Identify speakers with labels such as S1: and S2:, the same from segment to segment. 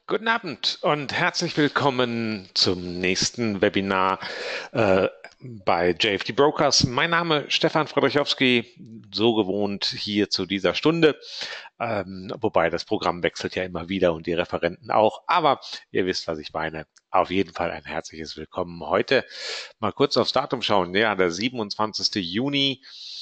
S1: Guten Abend und herzlich willkommen zum nächsten Webinar äh, bei JFD Brokers. Mein Name ist Stefan Friedrichowski, so gewohnt hier zu dieser Stunde, wobei das Programm wechselt ja immer wieder und die Referenten auch, aber ihr wisst, was ich meine. Auf jeden Fall ein herzliches Willkommen. Heute mal kurz aufs Datum schauen. Ja, der 27. Juni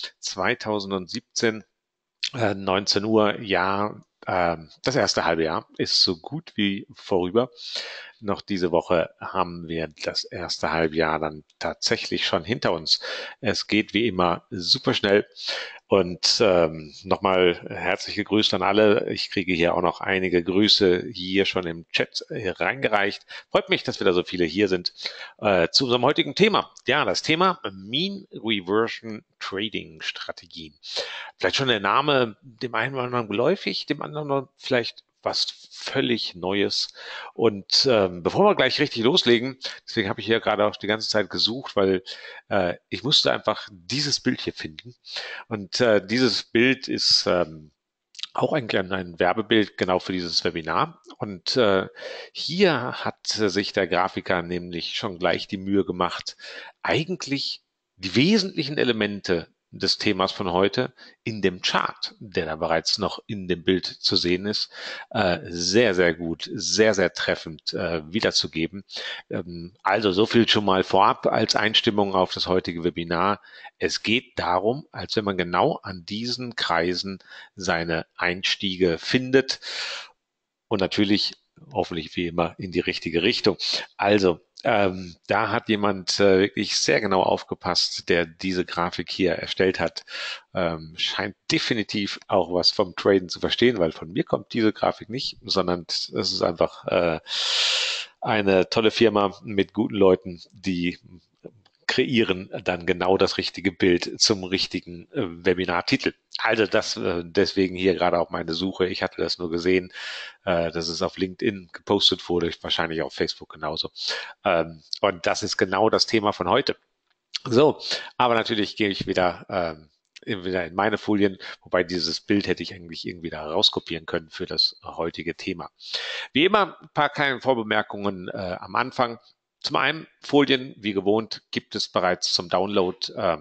S1: 2017. 19 Uhr, ja, das erste halbe Jahr ist so gut wie vorüber. Noch diese Woche haben wir das erste Halbjahr dann tatsächlich schon hinter uns. Es geht wie immer super schnell. Und nochmal herzlich gegrüßt an alle. Ich kriege hier auch noch einige Grüße hier schon im Chat reingereicht. Freut mich, dass wieder so viele hier sind. Zu unserem heutigen Thema. Ja, das Thema Mean Reversion Trading Strategien. Vielleicht schon der Name dem einen oder anderen geläufig, dem anderen vielleicht was völlig Neues. Und bevor wir gleich richtig loslegen, deswegen habe ich hier gerade auch die ganze Zeit gesucht, weil ich musste einfach dieses Bild hier finden. Und dieses Bild ist auch ein Werbebild genau für dieses Webinar. Und hier hat sich der Grafiker nämlich schon gleich die Mühe gemacht, eigentlich die wesentlichen Elemente des Themas von heute in dem Chart, der da bereits noch in dem Bild zu sehen ist, sehr, sehr gut, sehr, sehr treffend wiederzugeben. Also so viel schon mal vorab als Einstimmung auf das heutige Webinar. Es geht darum, als wenn man genau an diesen Kreisen seine Einstiege findet und natürlich hoffentlich wie immer in die richtige Richtung. Also da hat jemand wirklich sehr genau aufgepasst, der diese Grafik hier erstellt hat. Scheint definitiv auch was vom Traden zu verstehen, weil von mir kommt diese Grafik nicht, sondern es ist einfach eine tolle Firma mit guten Leuten, die kreieren dann genau das richtige Bild zum richtigen Webinartitel. Also das deswegen hier gerade auch meine Suche. Ich hatte das nur gesehen, dass es auf LinkedIn gepostet wurde, wahrscheinlich auf Facebook genauso. Und das ist genau das Thema von heute. So, aber natürlich gehe ich wieder in meine Folien, wobei dieses Bild hätte ich eigentlich irgendwie da rauskopieren können für das heutige Thema. Wie immer, ein paar kleine Vorbemerkungen am Anfang. Zum einen, Folien, wie gewohnt, gibt es bereits zum Download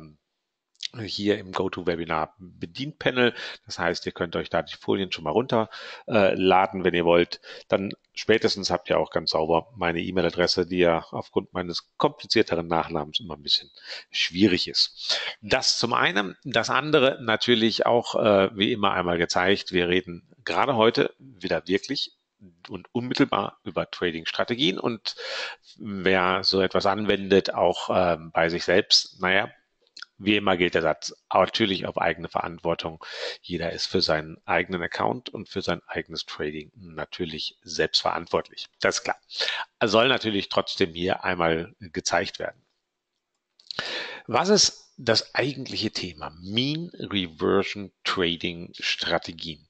S1: hier im GoToWebinar Bedienpanel. Das heißt, ihr könnt euch da die Folien schon mal runterladen, wenn ihr wollt. Dann spätestens habt ihr auch ganz sauber meine E-Mail-Adresse, die ja aufgrund meines komplizierteren Nachnamens immer ein bisschen schwierig ist. Das zum einen. Das andere natürlich auch wie immer einmal gezeigt. Wir reden gerade heute wieder wirklich und unmittelbar über Trading-Strategien und wer so etwas anwendet, auch bei sich selbst, naja, wie immer gilt der Satz, natürlich auf eigene Verantwortung. Jeder ist für seinen eigenen Account und für sein eigenes Trading natürlich selbst verantwortlich. Das ist klar. Soll natürlich trotzdem hier einmal gezeigt werden. Was ist das eigentliche Thema? Mean Reversion Trading Strategien.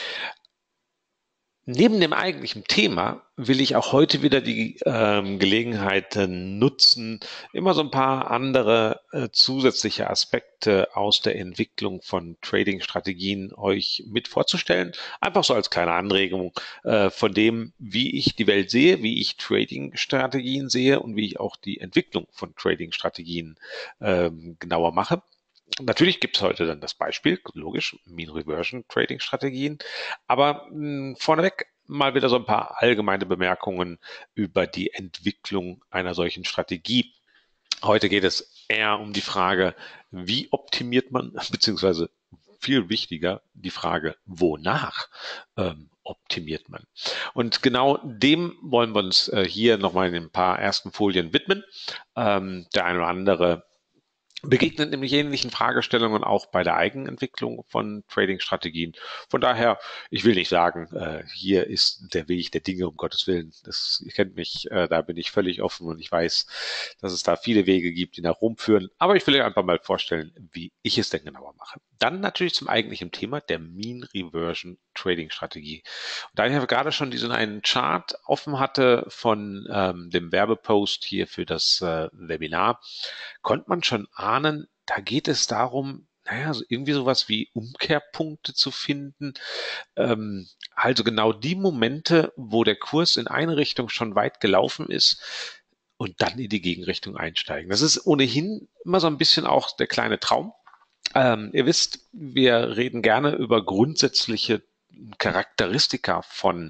S1: Neben dem eigentlichen Thema will ich auch heute wieder die Gelegenheit nutzen, immer so ein paar andere zusätzliche Aspekte aus der Entwicklung von Trading-Strategien euch mit vorzustellen. Einfach so als kleine Anregung von dem, wie ich die Welt sehe, wie ich Trading-Strategien sehe und wie ich auch die Entwicklung von Trading-Strategien genauer mache. Natürlich gibt es heute dann das Beispiel, logisch, Mean Reversion Trading Strategien, aber vorneweg mal wieder so ein paar allgemeine Bemerkungen über die Entwicklung einer solchen Strategie. Heute geht es eher um die Frage, wie optimiert man, beziehungsweise viel wichtiger die Frage, wonach optimiert man. Und genau dem wollen wir uns hier nochmal in ein paar ersten Folien widmen. Der eine oder andere begegnet nämlich ähnlichen Fragestellungen auch bei der Eigenentwicklung von Trading-Strategien. Von daher, ich will nicht sagen, hier ist der Weg der Dinge, um Gottes Willen. Ihr kennt mich, da bin ich völlig offen und ich weiß, dass es da viele Wege gibt, die nach Rom führen. Aber ich will euch einfach mal vorstellen, wie ich es denn genauer mache. Dann natürlich zum eigentlichen Thema der Mean Reversion Trading Strategie. Und da ich ja gerade schon diesen einen Chart offen hatte von dem Werbepost hier für das Webinar, konnte man schon ahnen, da geht es darum, naja, so irgendwie sowas wie Umkehrpunkte zu finden. Also genau die Momente, wo der Kurs in eine Richtung schon weit gelaufen ist und dann in die Gegenrichtung einsteigen. Das ist ohnehin immer so ein bisschen auch der kleine Traum. Ihr wisst, wir reden gerne über grundsätzliche Charakteristika von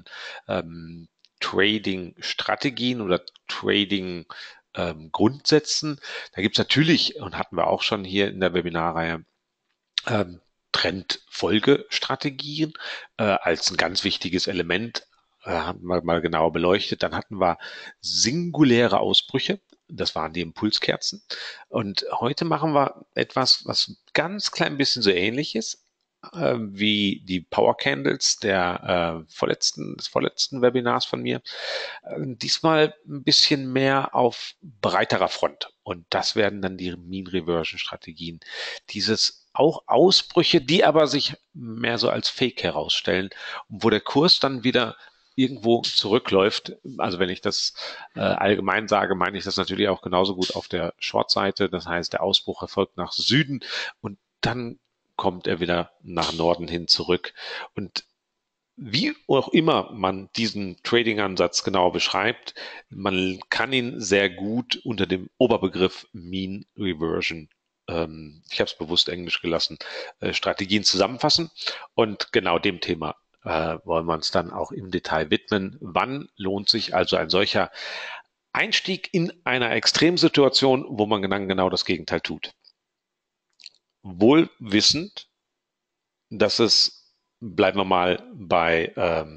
S1: Trading-Strategien oder Trading-Grundsätzen. Da gibt es natürlich, und hatten wir auch schon hier in der Webinarreihe, ähm, Trendfolgestrategien als ein ganz wichtiges Element, haben wir mal genauer beleuchtet. Dann hatten wir singuläre Ausbrüche. Das waren die Impulskerzen. Und heute machen wir etwas, was ganz klein bisschen so ähnlich ist, wie die Power Candles des vorletzten Webinars von mir. Diesmal ein bisschen mehr auf breiterer Front. Und das werden dann die Mean Reversion Strategien. Dieses auch Ausbrüche, die aber sich mehr so als Fake herausstellen und wo der Kurs dann wieder irgendwo zurückläuft. Also wenn ich das allgemein sage, meine ich das natürlich auch genauso gut auf der Short-Seite. Das heißt, der Ausbruch erfolgt nach Süden und dann kommt er wieder nach Norden hin zurück. Und wie auch immer man diesen Trading-Ansatz genau beschreibt, man kann ihn sehr gut unter dem Oberbegriff Mean Reversion, ich habe es bewusst Englisch gelassen, Strategien zusammenfassen. Und genau dem Thema wollen wir uns dann auch im Detail widmen. Wann lohnt sich also ein solcher Einstieg in einer Extremsituation, wo man dann genau das Gegenteil tut? Wohl wissend, dass es, bleiben wir mal bei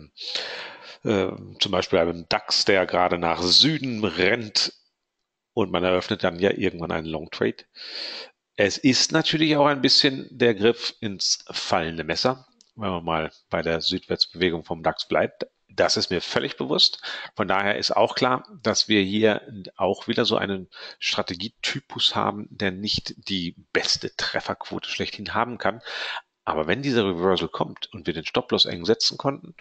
S1: zum Beispiel einem DAX, der gerade nach Süden rennt und man eröffnet dann ja irgendwann einen Long Trade. Es ist natürlich auch ein bisschen der Griff ins fallende Messer, wenn man mal bei der Südwärtsbewegung vom DAX bleibt. Das ist mir völlig bewusst. Von daher ist auch klar, dass wir hier auch wieder so einen Strategietypus haben, der nicht die beste Trefferquote schlechthin haben kann. Aber wenn dieser Reversal kommt und wir den Stop-Loss eng setzen konnten,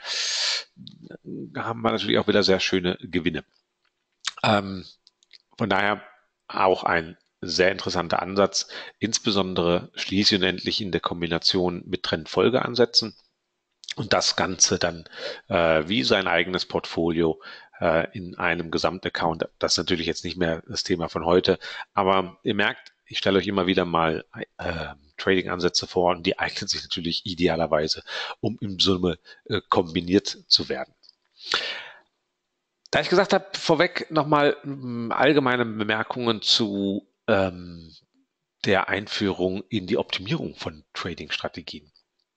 S1: haben wir natürlich auch wieder sehr schöne Gewinne. Ähm, von daher auch ein sehr interessanter Ansatz, insbesondere schließlich und endlich in der Kombination mit Trendfolgeansätzen und das Ganze dann wie sein eigenes Portfolio in einem Gesamtaccount. Das ist natürlich jetzt nicht mehr das Thema von heute, aber ihr merkt, ich stelle euch immer wieder mal Trading-Ansätze vor und die eignen sich natürlich idealerweise, um in Summe kombiniert zu werden. Da ich gesagt habe, vorweg nochmal allgemeine Bemerkungen zu der Einführung in die Optimierung von Trading-Strategien.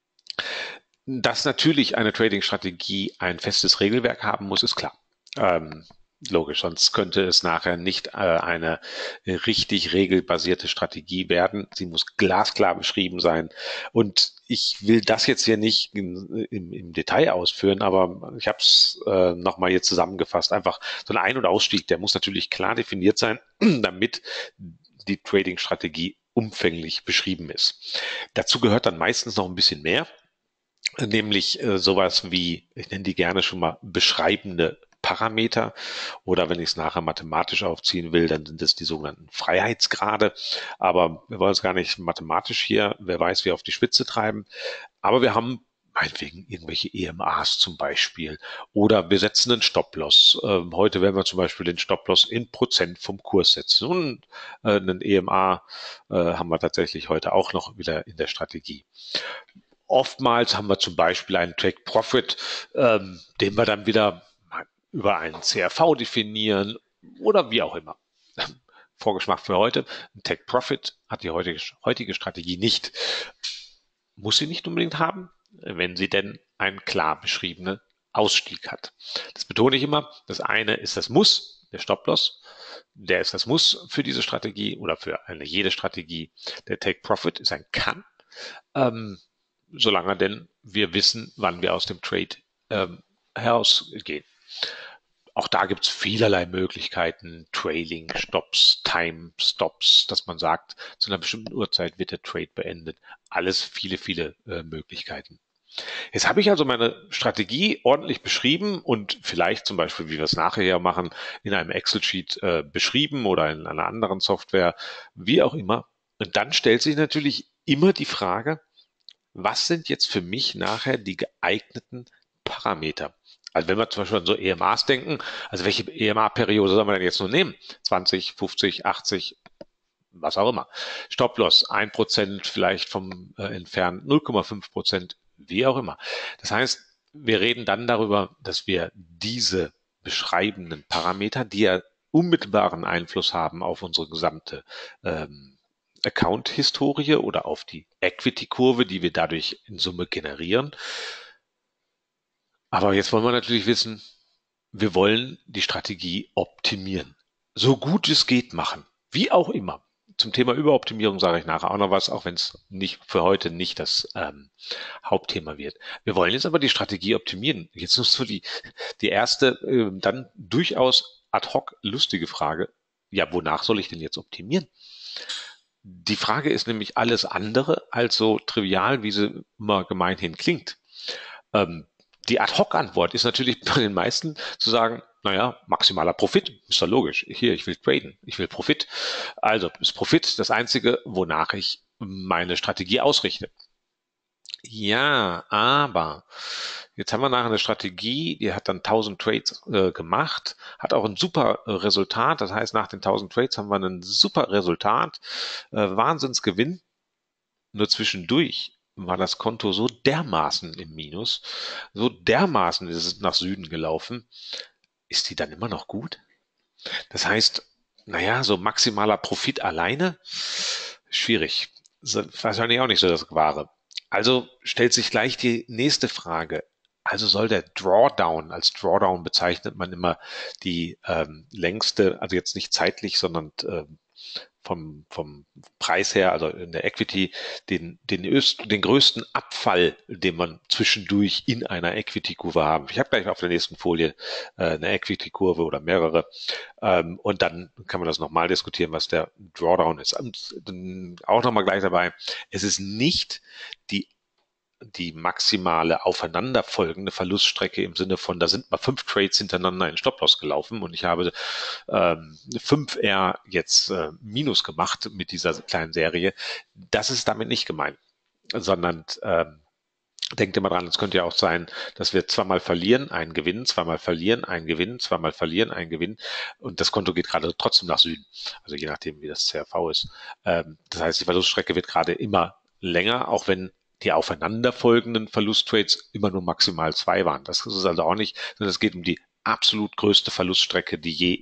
S1: Dass natürlich eine Trading-Strategie ein festes Regelwerk haben muss, ist klar. Logisch, sonst könnte es nachher nicht eine richtig regelbasierte Strategie werden. Sie muss glasklar beschrieben sein. Und ich will das jetzt hier nicht im Detail ausführen, aber ich habe es nochmal hier zusammengefasst. Einfach so ein Ein- und Ausstieg, der muss natürlich klar definiert sein, damit die Trading-Strategie umfänglich beschrieben ist. Dazu gehört dann meistens noch ein bisschen mehr, nämlich sowas wie, ich nenne die gerne schon mal beschreibende Parameter oder wenn ich es nachher mathematisch aufziehen will, dann sind es die sogenannten Freiheitsgrade. Aber wir wollen es gar nicht mathematisch hier, wer weiß, wie auf die Spitze treiben. Aber wir haben meinetwegen irgendwelche EMAs zum Beispiel oder wir setzen einen Stop-Loss. Heute werden wir zum Beispiel den Stop-Loss in Prozent vom Kurs setzen und einen EMA haben wir tatsächlich heute auch noch wieder in der Strategie. Oftmals haben wir zum Beispiel einen Take Profit, den wir dann wieder über einen CRV definieren oder wie auch immer. Vorgeschmack für heute. Ein Take Profit hat die heutige Strategie nicht. Muss sie nicht unbedingt haben, wenn sie denn einen klar beschriebenen Ausstieg hat. Das betone ich immer. Das eine ist das Muss, der Stop-Loss. Der ist das Muss für diese Strategie oder für jede Strategie. Der Take Profit ist ein Kann. Solange denn wir wissen, wann wir aus dem Trade herausgehen. Auch da gibt es vielerlei Möglichkeiten, Trailing, Stops, Time, Stops, dass man sagt, zu einer bestimmten Uhrzeit wird der Trade beendet. Alles viele Möglichkeiten. Jetzt habe ich also meine Strategie ordentlich beschrieben und vielleicht zum Beispiel, wie wir es nachher machen, in einem Excel-Sheet beschrieben oder in einer anderen Software, wie auch immer. Und dann stellt sich natürlich immer die Frage, was sind jetzt für mich nachher die geeigneten Parameter? Also wenn wir zum Beispiel an so EMAs denken, also welche EMA-Periode soll man denn jetzt nur nehmen? 20, 50, 80, was auch immer. Stop-Loss 1%, vielleicht vom Entfernen 0,5%, wie auch immer. Das heißt, wir reden dann darüber, dass wir diese beschreibenden Parameter, die ja unmittelbaren Einfluss haben auf unsere gesamte Account-Historie oder auf die Equity-Kurve, die wir dadurch in Summe generieren. Aber jetzt wollen wir natürlich wissen, wir wollen die Strategie optimieren. So gut es geht machen. Wie auch immer. Zum Thema Überoptimierung sage ich nachher auch noch was, auch wenn es nicht für heute nicht das Hauptthema wird. Wir wollen jetzt aber die Strategie optimieren. Jetzt ist so die erste, dann durchaus ad hoc lustige Frage. Ja, wonach soll ich denn jetzt optimieren? Die Frage ist nämlich alles andere als so trivial, wie sie immer gemeinhin klingt. Ähm, Die Ad-Hoc-Antwort ist natürlich bei den meisten zu sagen, naja, maximaler Profit, ist doch logisch. Hier, ich will traden, ich will Profit. Also ist Profit das Einzige, wonach ich meine Strategie ausrichte. Ja, aber jetzt haben wir nachher eine Strategie, die hat dann 1000 Trades gemacht, hat auch ein super Resultat. Das heißt, nach den 1000 Trades haben wir ein super Resultat, Wahnsinnsgewinn. Nur zwischendurch war das Konto so dermaßen im Minus, so dermaßen ist es nach Süden gelaufen. Ist die dann immer noch gut? Das heißt, naja, so maximaler Profit alleine, schwierig. Wahrscheinlich auch nicht so das Wahre. Also stellt sich gleich die nächste Frage. Also soll der Drawdown, als Drawdown bezeichnet man immer die längste, also jetzt nicht zeitlich, sondern vom Preis her, also in der Equity, den größten Abfall, den man zwischendurch in einer Equity-Kurve haben. Ich habe gleich auf der nächsten Folie eine Equity-Kurve oder mehrere. Und dann kann man das nochmal diskutieren, was der Drawdown ist. Und auch nochmal gleich dabei, es ist nicht die maximale aufeinanderfolgende Verluststrecke im Sinne von, da sind mal 5 Trades hintereinander in Stop-Loss gelaufen und ich habe 5R jetzt Minus gemacht mit dieser kleinen Serie. Das ist damit nicht gemeint, sondern denkt immer dran, es könnte ja auch sein, dass wir zweimal verlieren, einen gewinnen, zweimal verlieren, einen gewinnen, zweimal verlieren, einen gewinnen und das Konto geht gerade trotzdem nach Süden. Also je nachdem, wie das CRV ist. Das heißt, die Verluststrecke wird gerade immer länger, auch wenn die aufeinanderfolgenden Verlusttrades immer nur maximal 2 waren. Das ist es also auch nicht, sondern es geht um die absolut größte Verluststrecke, die je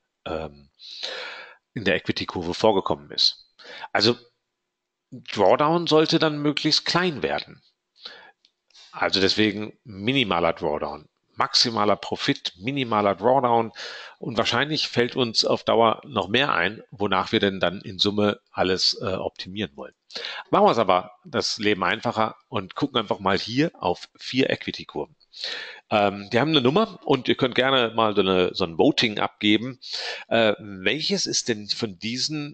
S1: in der Equity-Kurve vorgekommen ist. Also Drawdown sollte dann möglichst klein werden. Also deswegen minimaler Drawdown, maximaler Profit, minimaler Drawdown und wahrscheinlich fällt uns auf Dauer noch mehr ein, wonach wir denn dann in Summe alles optimieren wollen. Machen wir es aber das Leben einfacher und gucken einfach mal hier auf 4 Equity-Kurven. Die haben eine Nummer und ihr könnt gerne mal so ein Voting abgeben. Welches ist denn von diesen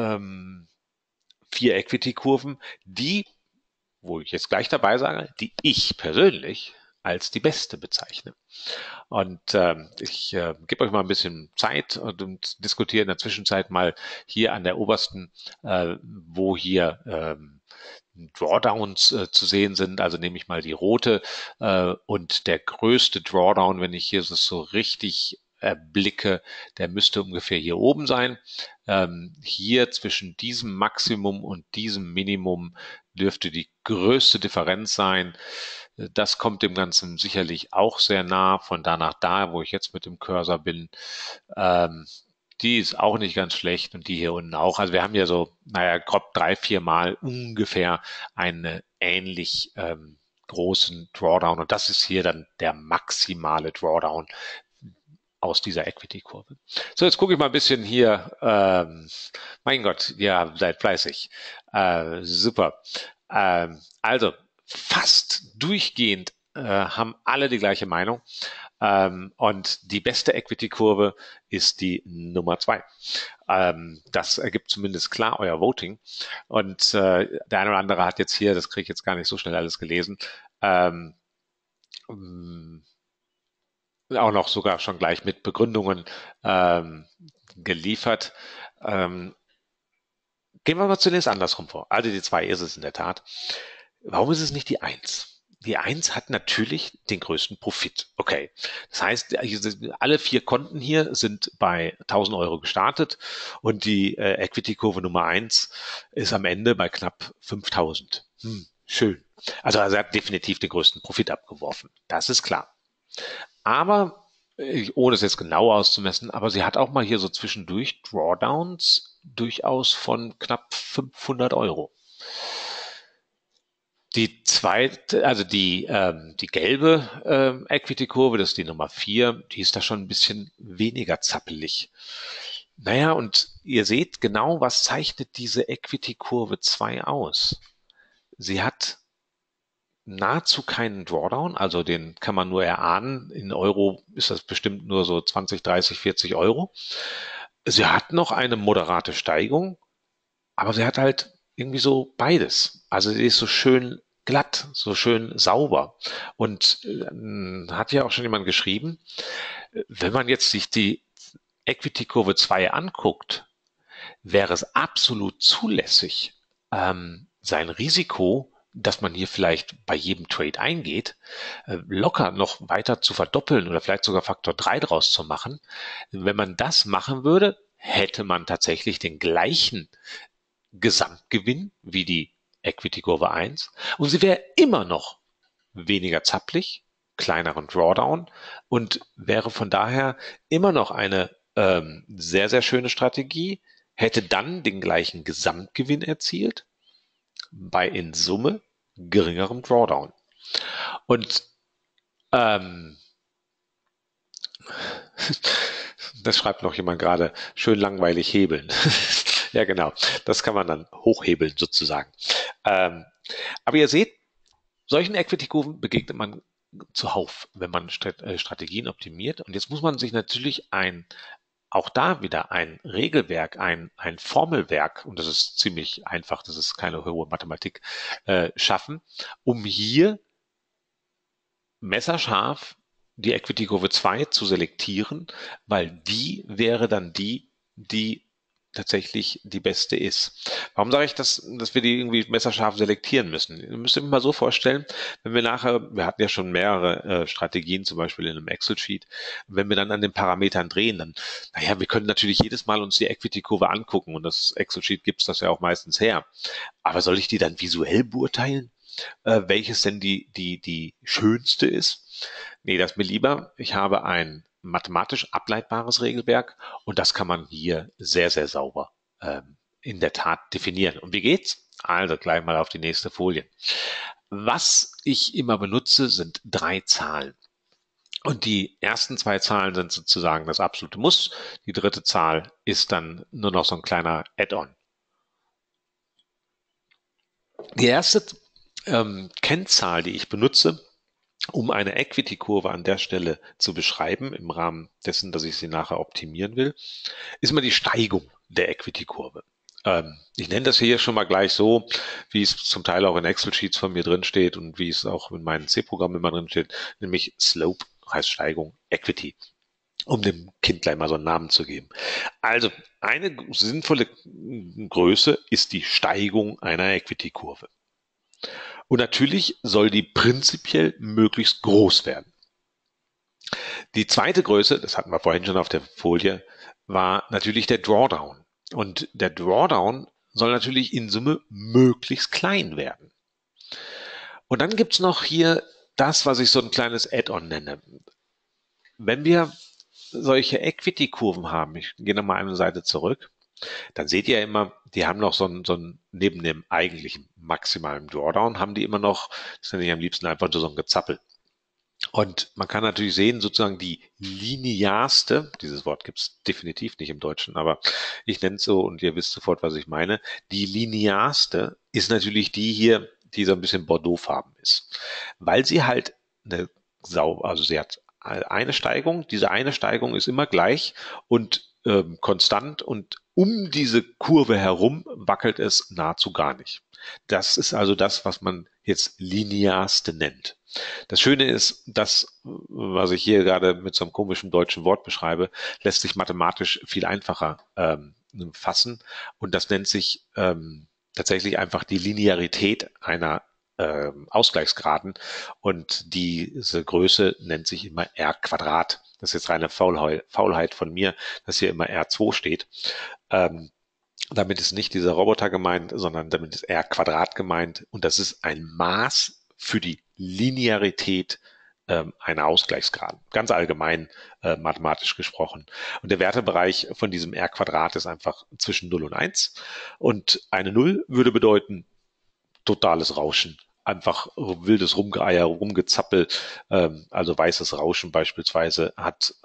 S1: 4 Equity-Kurven die, wo ich jetzt gleich dabei sage, die ich persönlich als die beste bezeichne? Und ich gebe euch mal ein bisschen Zeit und diskutiere in der Zwischenzeit mal hier an der obersten, wo hier Drawdowns zu sehen sind. Also nehme ich mal die rote und der größte Drawdown, wenn ich hier so richtig erblicke, der müsste ungefähr hier oben sein. Hier zwischen diesem Maximum und diesem Minimum dürfte die größte Differenz sein. Das kommt dem Ganzen sicherlich auch sehr nah, von da nach da, wo ich jetzt mit dem Cursor bin. Ähm, Die ist auch nicht ganz schlecht und die hier unten auch. Also wir haben ja so, naja, grob 3, 4 Mal ungefähr einen ähnlich großen Drawdown und das ist hier dann der maximale Drawdown aus dieser Equity-Kurve. So, jetzt gucke ich mal ein bisschen hier. Mein Gott, ja, seid fleißig. Super. Also fast durchgehend haben alle die gleiche Meinung. Und die beste Equity-Kurve ist die Nummer 2. Das ergibt zumindest klar euer Voting. Und der eine oder andere hat jetzt hier, das kriege ich jetzt gar nicht so schnell alles gelesen, auch noch sogar schon gleich mit Begründungen ähm, geliefert. Ähm, Gehen wir mal zunächst andersrum vor. Also die 2 ist es in der Tat. Warum ist es nicht die Eins? Die Eins hat natürlich den größten Profit. Okay. Das heißt, alle 4 Konten hier sind bei 1.000 € gestartet und die Equity-Kurve Nummer eins ist am Ende bei knapp 5.000. Schön. Also er hat definitiv den größten Profit abgeworfen. Das ist klar. Aber, ohne es jetzt genau auszumessen, aber sie hat auch mal hier so zwischendurch Drawdowns durchaus von knapp 500 €. Die zweite, also die gelbe Equity-Kurve, das ist die Nummer 4, die ist da schon ein bisschen weniger zappelig. Naja, und ihr seht genau, was zeichnet diese Equity-Kurve 2 aus. Sie hat nahezu keinen Drawdown, also den kann man nur erahnen. In Euro ist das bestimmt nur so 20, 30, 40 €. Sie hat noch eine moderate Steigung, aber sie hat halt irgendwie so beides. Also sie ist so schön glatt, so schön sauber. Und hat ja auch schon jemand geschrieben, wenn man jetzt sich die Equity-Kurve 2 anguckt, wäre es absolut zulässig, sein Risiko, dass man hier vielleicht bei jedem Trade eingeht, locker noch weiter zu verdoppeln oder vielleicht sogar Faktor 3 draus zu machen. Wenn man das machen würde, hätte man tatsächlich den gleichen Gesamtgewinn wie die Equity-Kurve 1 und sie wäre immer noch weniger zapplig, kleineren Drawdown und wäre von daher immer noch eine sehr, sehr schöne Strategie, hätte dann den gleichen Gesamtgewinn erzielt, bei in Summe geringerem Drawdown. Und ähm, das schreibt noch jemand gerade, schön langweilig hebeln. Ja, genau. Das kann man dann hochhebeln sozusagen. Ähm, aber ihr seht, solchen Equity-Kurven begegnet man zuhauf, wenn man Strategien optimiert. Und jetzt muss man sich natürlich auch da wieder ein Regelwerk, ein Formelwerk, und das ist ziemlich einfach, das ist keine hohe Mathematik, schaffen, um hier messerscharf die Equity-Kurve 2 zu selektieren, weil die wäre dann die tatsächlich die beste ist. Warum sage ich das, dass wir die irgendwie messerscharf selektieren müssen? Ihr müsst euch mal so vorstellen, wenn wir nachher, wir hatten ja schon mehrere Strategien, zum Beispiel in einem Excel-Sheet, wenn wir dann an den Parametern drehen, dann, naja, wir können natürlich jedes Mal uns die Equity-Kurve angucken und das Excel-Sheet gibt es das ja auch meistens her. Aber soll ich die dann visuell beurteilen? Welches denn die schönste ist? Nee, das ist mir lieber. Ich habe ein mathematisch ableitbares Regelwerk und das kann man hier sehr, sehr sauber in der Tat definieren. Und wie geht's? Also gleich mal auf die nächste Folie. Was ich immer benutze, sind 3 Zahlen. Und die ersten 2 Zahlen sind sozusagen das absolute Muss. Die dritte Zahl ist dann nur noch so ein kleiner Add-on. Die erste Kennzahl, die ich benutze, um eine Equity-Kurve an der Stelle zu beschreiben, im Rahmen dessen, dass ich sie nachher optimieren will, ist mal die Steigung der Equity-Kurve. Ich nenne das hier schon mal gleich so, wie es zum Teil auch in Excel-Sheets von mir drin steht und wie es auch in meinen C-Programmen immer drin steht, nämlich Slope heißt Steigung, Equity, um dem Kind gleich mal so einen Namen zu geben. Also eine sinnvolle Größe ist die Steigung einer Equity-Kurve. Und natürlich soll die prinzipiell möglichst groß werden. Die zweite Größe, das hatten wir vorhin schon auf der Folie, war natürlich der Drawdown. Und der Drawdown soll natürlich in Summe möglichst klein werden. Und dann gibt's noch hier das, was ich so ein kleines Add-on nenne. Wenn wir solche Equity-Kurven haben, ich gehe nochmal eine Seite zurück, dann seht ihr immer, die haben noch so ein neben dem eigentlichen maximalen Drawdown, haben die immer noch, das nenne ich am liebsten einfach nur so ein Gezappel. Und man kann natürlich sehen, sozusagen die linearste, dieses Wort gibt es definitiv nicht im Deutschen, aber ich nenne es so und ihr wisst sofort, was ich meine. Die linearste ist natürlich die hier, die so ein bisschen bordeauxfarben ist, weil sie halt also sie hat eine Steigung, diese eine Steigung ist immer gleich und konstant und um diese Kurve herum wackelt es nahezu gar nicht. Das ist also das, was man jetzt linearste nennt. Das Schöne ist, das, was ich hier gerade mit so einem komischen deutschen Wort beschreibe, lässt sich mathematisch viel einfacher fassen und das nennt sich tatsächlich einfach die Linearität einer Ausgleichsgraden und diese Größe nennt sich immer R Quadrat. Das ist jetzt reine Faulheit von mir, dass hier immer R2 steht. Ähm, Damit ist nicht dieser Roboter gemeint, sondern damit ist R Quadrat gemeint und das ist ein Maß für die Linearität einer Ausgleichsgrad. Ganz allgemein mathematisch gesprochen. Und der Wertebereich von diesem R Quadrat ist einfach zwischen 0 und 1 und eine 0 würde bedeuten totales Rauschen. Einfach wildes Rumgeeier, Rumgezappel, also weißes Rauschen beispielsweise hat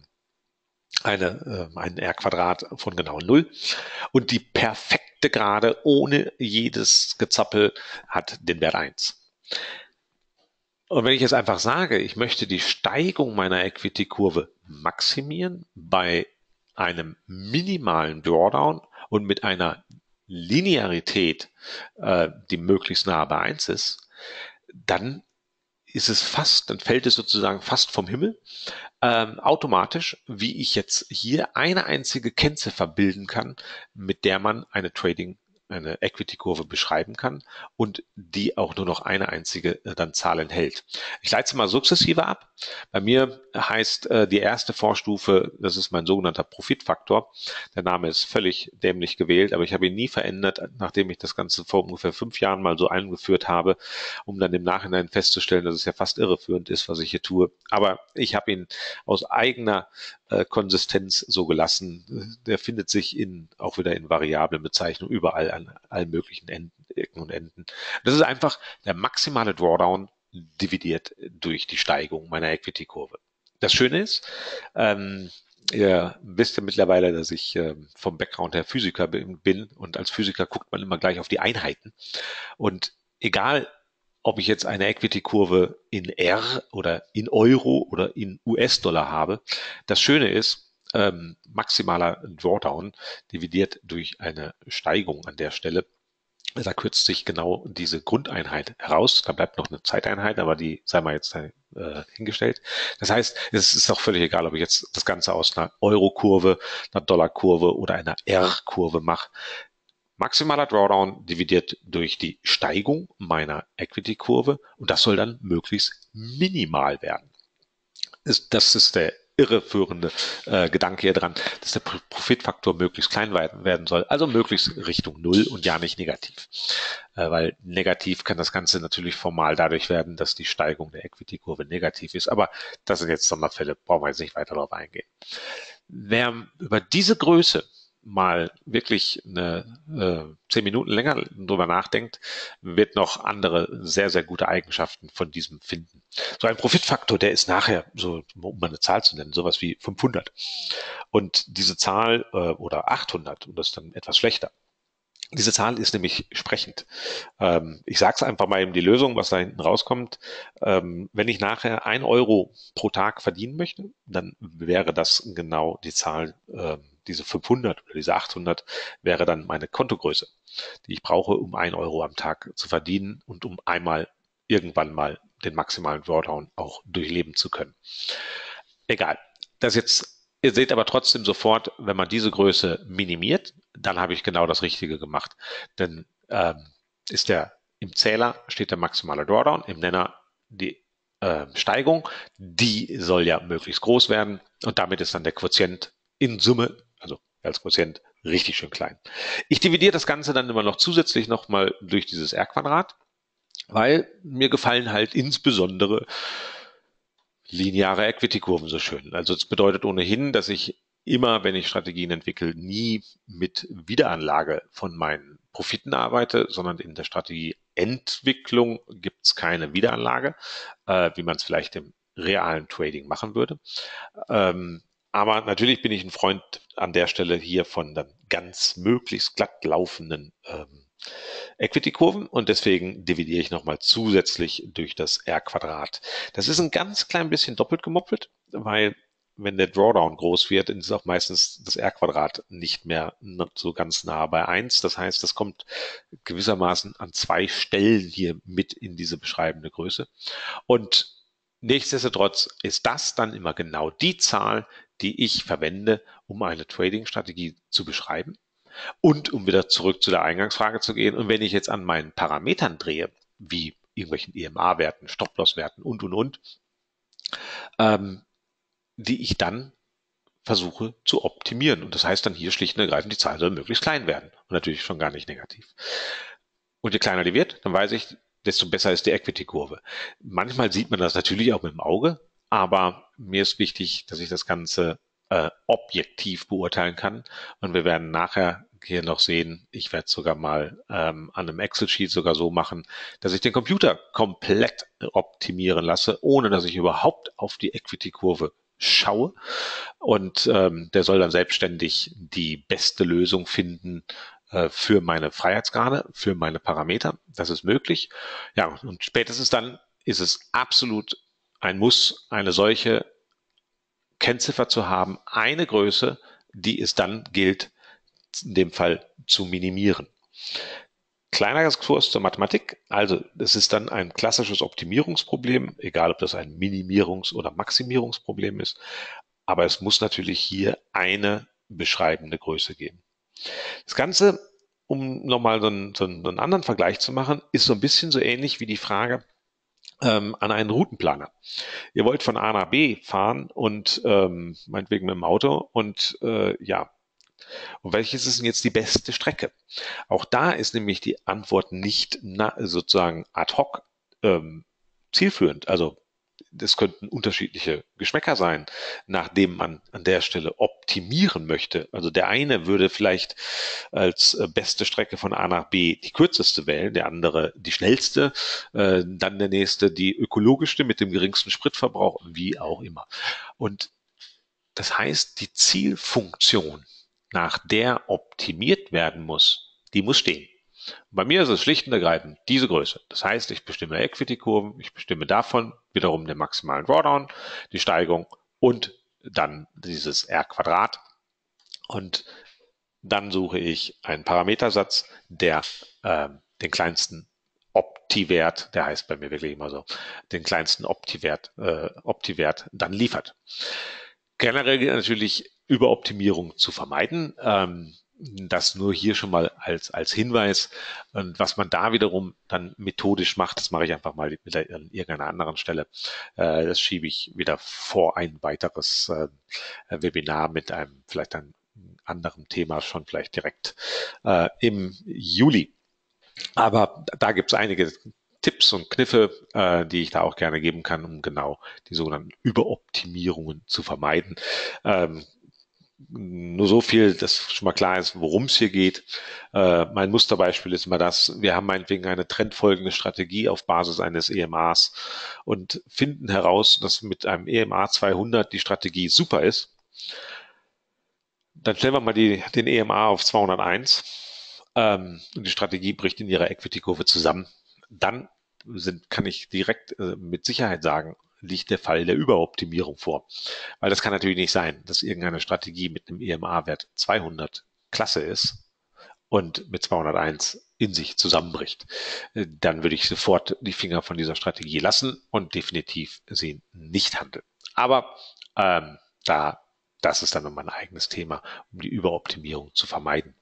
S1: ein R-Quadrat von genau 0. Und die perfekte Gerade ohne jedes Gezappel hat den Wert 1. Und wenn ich jetzt einfach sage, ich möchte die Steigung meiner Equity-Kurve maximieren bei einem minimalen Drawdown und mit einer Linearität, die möglichst nahe bei 1 ist, dann dann fällt es sozusagen fast vom Himmel, automatisch, wie ich jetzt hier eine einzige Kennziffer bilden kann, mit der man eine Equity-Kurve beschreiben kann und die auch nur noch eine einzige dann Zahl enthält. Ich leite es mal sukzessive ab. Bei mir heißt die erste Vorstufe, das ist mein sogenannter Profitfaktor. Der Name ist völlig dämlich gewählt, aber ich habe ihn nie verändert, nachdem ich das Ganze vor ungefähr 5 Jahren mal so eingeführt habe, um dann im Nachhinein festzustellen, dass es ja fast irreführend ist, was ich hier tue. Aber ich habe ihn aus eigener Konsistenz so gelassen. Der findet sich auch wieder in variablen Bezeichnungen überall an allen möglichen Ecken und Enden. Das ist einfach der maximale Drawdown dividiert durch die Steigung meiner Equity-Kurve. Das Schöne ist, ihr wisst ja mittlerweile, dass ich vom Background her Physiker bin und als Physiker guckt man immer gleich auf die Einheiten. Und egal, ob ich jetzt eine Equity-Kurve in R oder in Euro oder in US-Dollar habe. Das Schöne ist, maximaler Drawdown dividiert durch eine Steigung an der Stelle. Da kürzt sich genau diese Grundeinheit heraus. Da bleibt noch eine Zeiteinheit, aber die sei mal jetzt hingestellt. Das heißt, es ist auch völlig egal, ob ich jetzt das Ganze aus einer Euro-Kurve, einer Dollar-Kurve oder einer R-Kurve mache. Maximaler Drawdown dividiert durch die Steigung meiner Equity-Kurve und das soll dann möglichst minimal werden. Das ist der irreführende Gedanke hier dran, dass der Profitfaktor möglichst klein werden soll, also möglichst Richtung Null und ja nicht negativ. Weil negativ kann das Ganze natürlich formal dadurch werden, dass die Steigung der Equity-Kurve negativ ist, aber das sind jetzt Sonderfälle, brauchen wir jetzt nicht weiter darauf eingehen. Wer über diese Größe mal wirklich 10 Minuten länger drüber nachdenkt, wird noch andere sehr, sehr gute Eigenschaften von diesem finden. So ein Profitfaktor, der ist nachher, so um mal eine Zahl zu nennen, sowas wie 500. Und diese Zahl oder 800, und das ist dann etwas schlechter. Diese Zahl ist nämlich sprechend. Ich sage es einfach mal eben die Lösung, was da hinten rauskommt. Wenn ich nachher 1 Euro pro Tag verdienen möchte, dann wäre das genau die Zahl, diese 500 oder diese 800 wäre dann meine Kontogröße, die ich brauche, um 1 Euro am Tag zu verdienen und um einmal irgendwann mal den maximalen Drawdown auch durchleben zu können. Egal. Ihr seht aber trotzdem sofort, wenn man diese Größe minimiert, dann habe ich genau das Richtige gemacht. Denn im Zähler steht der maximale Drawdown, im Nenner die Steigung, die soll ja möglichst groß werden und damit ist dann der Quotient in Summe, also als Quotient, richtig schön klein. Ich dividiere das Ganze dann immer noch zusätzlich nochmal durch dieses R-Quadrat, weil mir gefallen halt insbesondere lineare Equity-Kurven so schön. Also es bedeutet ohnehin, dass ich immer, wenn ich Strategien entwickle, nie mit Wiederanlage von meinen Profiten arbeite, sondern in der Strategieentwicklung gibt es keine Wiederanlage, wie man es vielleicht im realen Trading machen würde. Aber natürlich bin ich ein Freund an der Stelle hier von dann ganz möglichst glatt laufenden Equity-Kurven und deswegen dividiere ich nochmal zusätzlich durch das R-Quadrat. Das ist ein ganz klein bisschen doppelt gemoppelt, weil wenn der Drawdown groß wird, dann ist auch meistens das R-Quadrat nicht mehr so ganz nah bei 1. Das heißt, das kommt gewissermaßen an 2 Stellen hier mit in diese beschreibende Größe. Und nichtsdestotrotz ist das dann immer genau die Zahl, die ich verwende, um eine Trading-Strategie zu beschreiben. Und um wieder zurück zu der Eingangsfrage zu gehen, und wenn ich jetzt an meinen Parametern drehe, wie irgendwelchen EMA-Werten, Stop-Loss-Werten und, ähm, die ich dann versuche zu optimieren. Und das heißt dann hier schlicht und ergreifend, die Zahl soll möglichst klein werden. Und natürlich schon gar nicht negativ. Und je kleiner die wird, dann weiß ich, desto besser ist die Equity-Kurve. Manchmal sieht man das natürlich auch mit dem Auge, aber mir ist wichtig, dass ich das Ganze objektiv beurteilen kann. Und wir werden nachher hier noch sehen, ich werde es sogar mal an einem Excel-Sheet sogar so machen, dass ich den Computer komplett optimieren lasse, ohne dass ich überhaupt auf die Equity-Kurve schaue. Und der soll dann selbstständig die beste Lösung finden für meine Freiheitsgrade, für meine Parameter. Das ist möglich. Ja, und spätestens dann ist es absolut ein Muss, eine solche Kennziffer zu haben, eine Größe, die es dann gilt, in dem Fall zu minimieren. Kleiner Kurs zur Mathematik. Also, es ist dann ein klassisches Optimierungsproblem, egal ob das ein Minimierungs- oder Maximierungsproblem ist. Aber es muss natürlich hier eine beschreibende Größe geben. Das Ganze, um nochmal so einen anderen Vergleich zu machen, ist so ein bisschen so ähnlich wie die Frage an einen Routenplaner. Ihr wollt von A nach B fahren und meinetwegen mit dem Auto und ja, und welches ist denn jetzt die beste Strecke? Auch da ist nämlich die Antwort nicht sozusagen ad hoc zielführend. Also das könnten unterschiedliche Geschmäcker sein, nachdem man an der Stelle optimieren möchte. Also der eine würde vielleicht als beste Strecke von A nach B die kürzeste wählen, der andere die schnellste, dann der nächste die ökologischste mit dem geringsten Spritverbrauch, wie auch immer. Und das heißt, die Zielfunktion, nach der optimiert werden muss, die muss stehen. Bei mir ist es schlicht und ergreifend diese Größe. Das heißt, ich bestimme Equity-Kurven, ich bestimme davon wiederum den maximalen Drawdown, die Steigung und dann dieses R-Quadrat. Und dann suche ich einen Parametersatz, der den kleinsten Opti-Wert, der heißt bei mir wirklich immer so, den kleinsten Opti-Wert dann liefert. Generell gilt natürlich Überoptimierung zu vermeiden. Das nur hier schon mal als Hinweis. Und was man da wiederum dann methodisch macht, das mache ich einfach mal mit an irgendeiner anderen Stelle. Das schiebe ich wieder vor ein weiteres Webinar mit einem vielleicht einem anderen Thema schon vielleicht direkt im Juli. Aber da gibt es einige Tipps und Kniffe, die ich da auch gerne geben kann, um genau die sogenannten Überoptimierungen zu vermeiden. Nur so viel, dass schon mal klar ist, worum es hier geht. Mein Musterbeispiel ist immer das, wir haben meinetwegen eine trendfolgende Strategie auf Basis eines EMAs und finden heraus, dass mit einem EMA 200 die Strategie super ist. Dann stellen wir mal den EMA auf 201 und die Strategie bricht in ihrer Equity-Kurve zusammen. Dann kann ich direkt mit Sicherheit sagen, liegt der Fall der Überoptimierung vor. Weil das kann natürlich nicht sein, dass irgendeine Strategie mit einem EMA-Wert 200 klasse ist und mit 201 in sich zusammenbricht. Dann würde ich sofort die Finger von dieser Strategie lassen und definitiv sie nicht handeln. Aber das ist dann nochmal ein eigenes Thema, um die Überoptimierung zu vermeiden.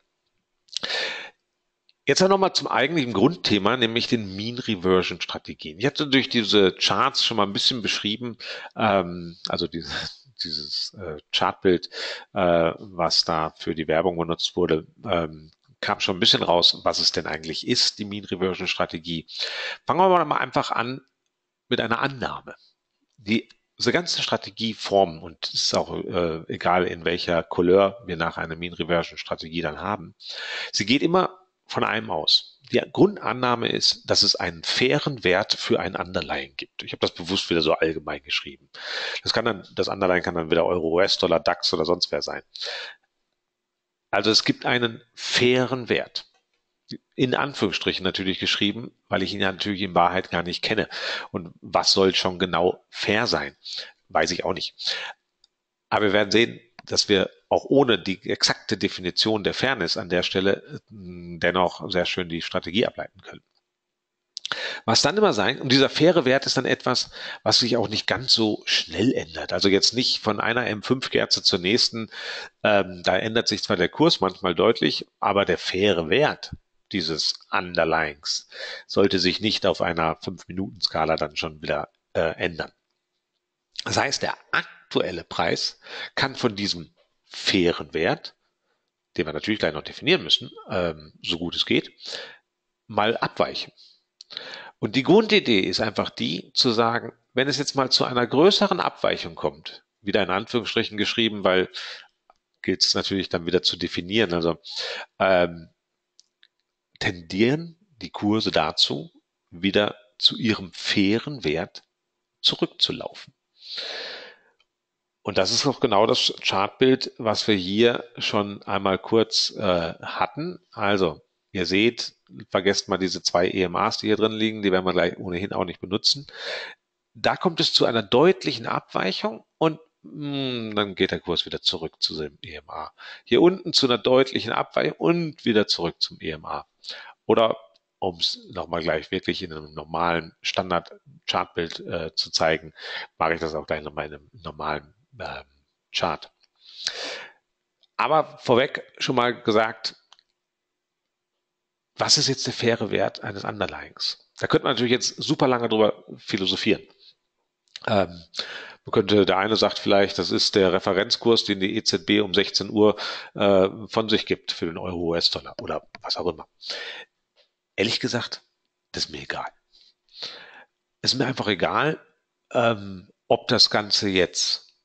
S1: Jetzt nochmal zum eigentlichen Grundthema, nämlich den Mean Reversion Strategien. Ich hatte durch diese Charts schon mal ein bisschen beschrieben, also dieses Chartbild, was da für die Werbung benutzt wurde, kam schon ein bisschen raus, was es denn eigentlich ist, die Mean Reversion Strategie. Fangen wir mal einfach an mit einer Annahme. Diese ganze Strategieform, und es ist auch egal, in welcher Couleur wir nach einer Mean Reversion Strategie dann haben, sie geht immer von einem aus. Die Grundannahme ist, dass es einen fairen Wert für ein Underlying gibt. Ich habe das bewusst wieder so allgemein geschrieben. Das Underlying kann dann wieder Euro, US-Dollar, DAX oder sonst wer sein. Also es gibt einen fairen Wert. In Anführungsstrichen natürlich geschrieben, weil ich ihn ja natürlich in Wahrheit gar nicht kenne. Und was soll schon genau fair sein? Weiß ich auch nicht. Aber wir werden sehen, dass wir auch ohne die exakte Definition der Fairness an der Stelle dennoch sehr schön die Strategie ableiten können. Was dann immer sein, und dieser faire Wert ist dann etwas, was sich auch nicht ganz so schnell ändert. Also jetzt nicht von einer M5-Kerze zur nächsten. Da ändert sich zwar der Kurs manchmal deutlich, aber der faire Wert dieses Underlyings sollte sich nicht auf einer 5-Minuten-Skala dann schon wieder ändern. Das heißt, der aktuelle Preis kann von diesem fairen Wert, den wir natürlich gleich noch definieren müssen, so gut es geht, mal abweichen. Und die Grundidee ist einfach die, zu sagen, wenn es jetzt mal zu einer größeren Abweichung kommt, wieder in Anführungsstrichen geschrieben, weil gilt es natürlich dann wieder zu definieren, also ähm, tendieren die Kurse dazu, wieder zu ihrem fairen Wert zurückzulaufen. Und das ist auch genau das Chartbild, was wir hier schon einmal kurz hatten. Also, ihr seht, vergesst mal diese 2 EMAs, die hier drin liegen, die werden wir gleich ohnehin auch nicht benutzen. Da kommt es zu einer deutlichen Abweichung und dann geht der Kurs wieder zurück zu dem EMA. Hier unten zu einer deutlichen Abweichung und wieder zurück zum EMA. Oder um es nochmal gleich wirklich in einem normalen Standard-Chartbild zu zeigen, mache ich das auch gleich nochmal in einem normalen Chart. Aber vorweg schon mal gesagt, was ist jetzt der faire Wert eines Underlyings? Da könnte man natürlich jetzt super lange drüber philosophieren. Man könnte, der eine sagt vielleicht, das ist der Referenzkurs, den die EZB um 16 Uhr von sich gibt für den Euro-US-Dollar oder was auch immer. Ehrlich gesagt, das ist mir egal. Es ist mir einfach egal, ob das Ganze jetzt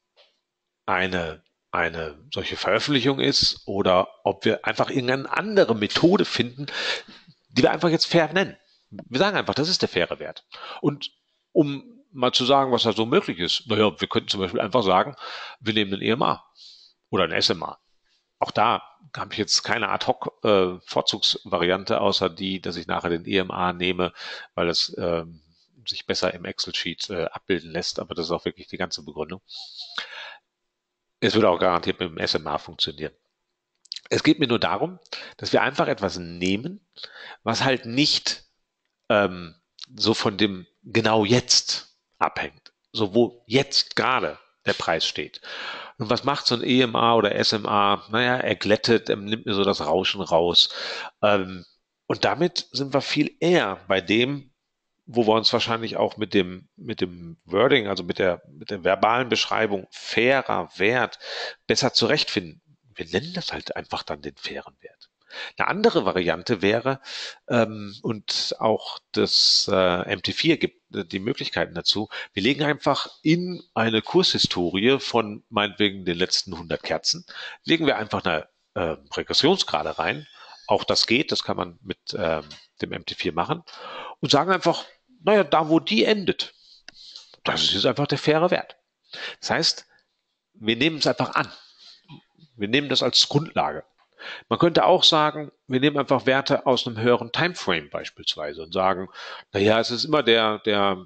S1: eine solche Veröffentlichung ist oder ob wir einfach irgendeine andere Methode finden, die wir einfach jetzt fair nennen. Wir sagen einfach, das ist der faire Wert. Und um mal zu sagen, was da so möglich ist, naja, wir könnten zum Beispiel einfach sagen, wir nehmen einen EMA oder einen SMA. Auch da habe ich jetzt keine Ad-Hoc Vorzugsvariante, außer die, dass ich nachher den EMA nehme, weil es sich besser im Excel-Sheet abbilden lässt, aber das ist auch wirklich die ganze Begründung. Es würde auch garantiert mit dem SMA funktionieren. Es geht mir nur darum, dass wir einfach etwas nehmen, was halt nicht so von dem genau jetzt abhängt, so wo jetzt gerade der Preis steht. Und was macht so ein EMA oder SMA? Naja, er glättet, er nimmt mir so das Rauschen raus. Und damit sind wir viel eher bei dem, wo wir uns wahrscheinlich auch mit dem Wording, also mit der verbalen Beschreibung fairer Wert besser zurechtfinden. Wir nennen das halt einfach dann den fairen Wert. Eine andere Variante wäre, und auch das MT4 gibt die Möglichkeiten dazu, wir legen einfach in eine Kurshistorie von meinetwegen den letzten 100 Kerzen, legen wir einfach eine Regressionsgrade rein. Auch das geht, das kann man mit dem MT4 machen und sagen einfach, naja, da wo die endet, das ist jetzt einfach der faire Wert. Das heißt, wir nehmen es einfach an. Wir nehmen das als Grundlage. Man könnte auch sagen, wir nehmen einfach Werte aus einem höheren Timeframe beispielsweise und sagen, naja, es ist immer der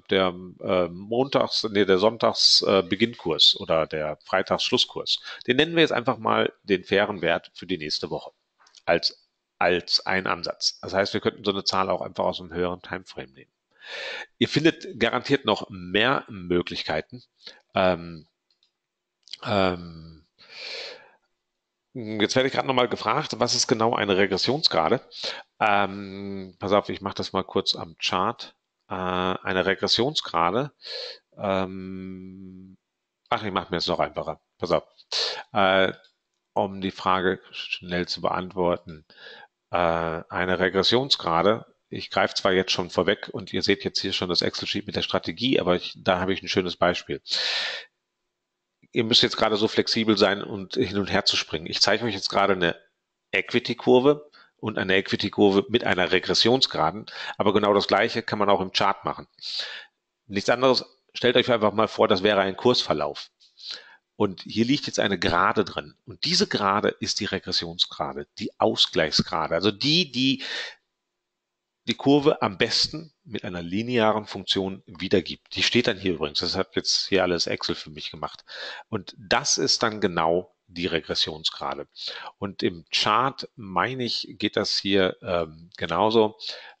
S1: der Sonntags Beginnkurs oder der Freitags Schlusskurs. Den nennen wir jetzt einfach mal den fairen Wert für die nächste Woche als ein Ansatz. Das heißt, wir könnten so eine Zahl auch einfach aus einem höheren Timeframe nehmen. Ihr findet garantiert noch mehr Möglichkeiten. Jetzt werde ich gerade nochmal gefragt, was ist genau eine Regressionsgrade? Pass auf, ich mache das mal kurz am Chart. Eine Regressionsgrade. Ich mache mir es noch einfacher. Pass auf. Um die Frage schnell zu beantworten. Eine Regressionsgrade, ich greife zwar jetzt schon vorweg und ihr seht jetzt hier schon das Excel-Sheet mit der Strategie, aber da habe ich ein schönes Beispiel. Ihr müsst jetzt gerade so flexibel sein und hin und her zu springen. Ich zeige euch jetzt gerade eine Equity-Kurve und eine Equity-Kurve mit einer Regressionsgraden, aber genau das Gleiche kann man auch im Chart machen. Nichts anderes, stellt euch einfach mal vor, das wäre ein Kursverlauf. Und hier liegt jetzt eine Gerade drin. Und diese Gerade ist die Regressionsgrade, die Ausgleichsgrade, also die Kurve am besten mit einer linearen Funktion wiedergibt. Die steht dann hier übrigens. Das hat jetzt hier alles Excel für mich gemacht. Und das ist dann genau die Regressionsgrade. Und im Chart, meine ich, geht das hier genauso.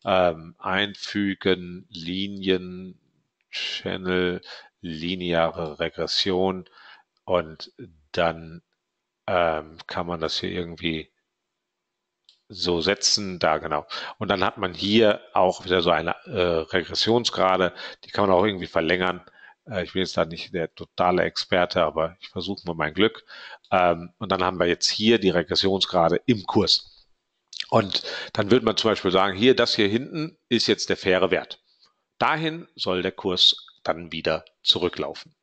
S1: Einfügen, Linien, Channel, lineare Regression und dann kann man das hier irgendwie so setzen, da genau. Und dann hat man hier auch wieder so eine Regressionsgrade, die kann man auch irgendwie verlängern. Ich bin jetzt da nicht der totale Experte, aber ich versuche mal mein Glück. Und dann haben wir jetzt hier die Regressionsgrade im Kurs. Und dann würde man zum Beispiel sagen, hier, das hier hinten ist jetzt der faire Wert. Dahin soll der Kurs dann wieder zurücklaufen.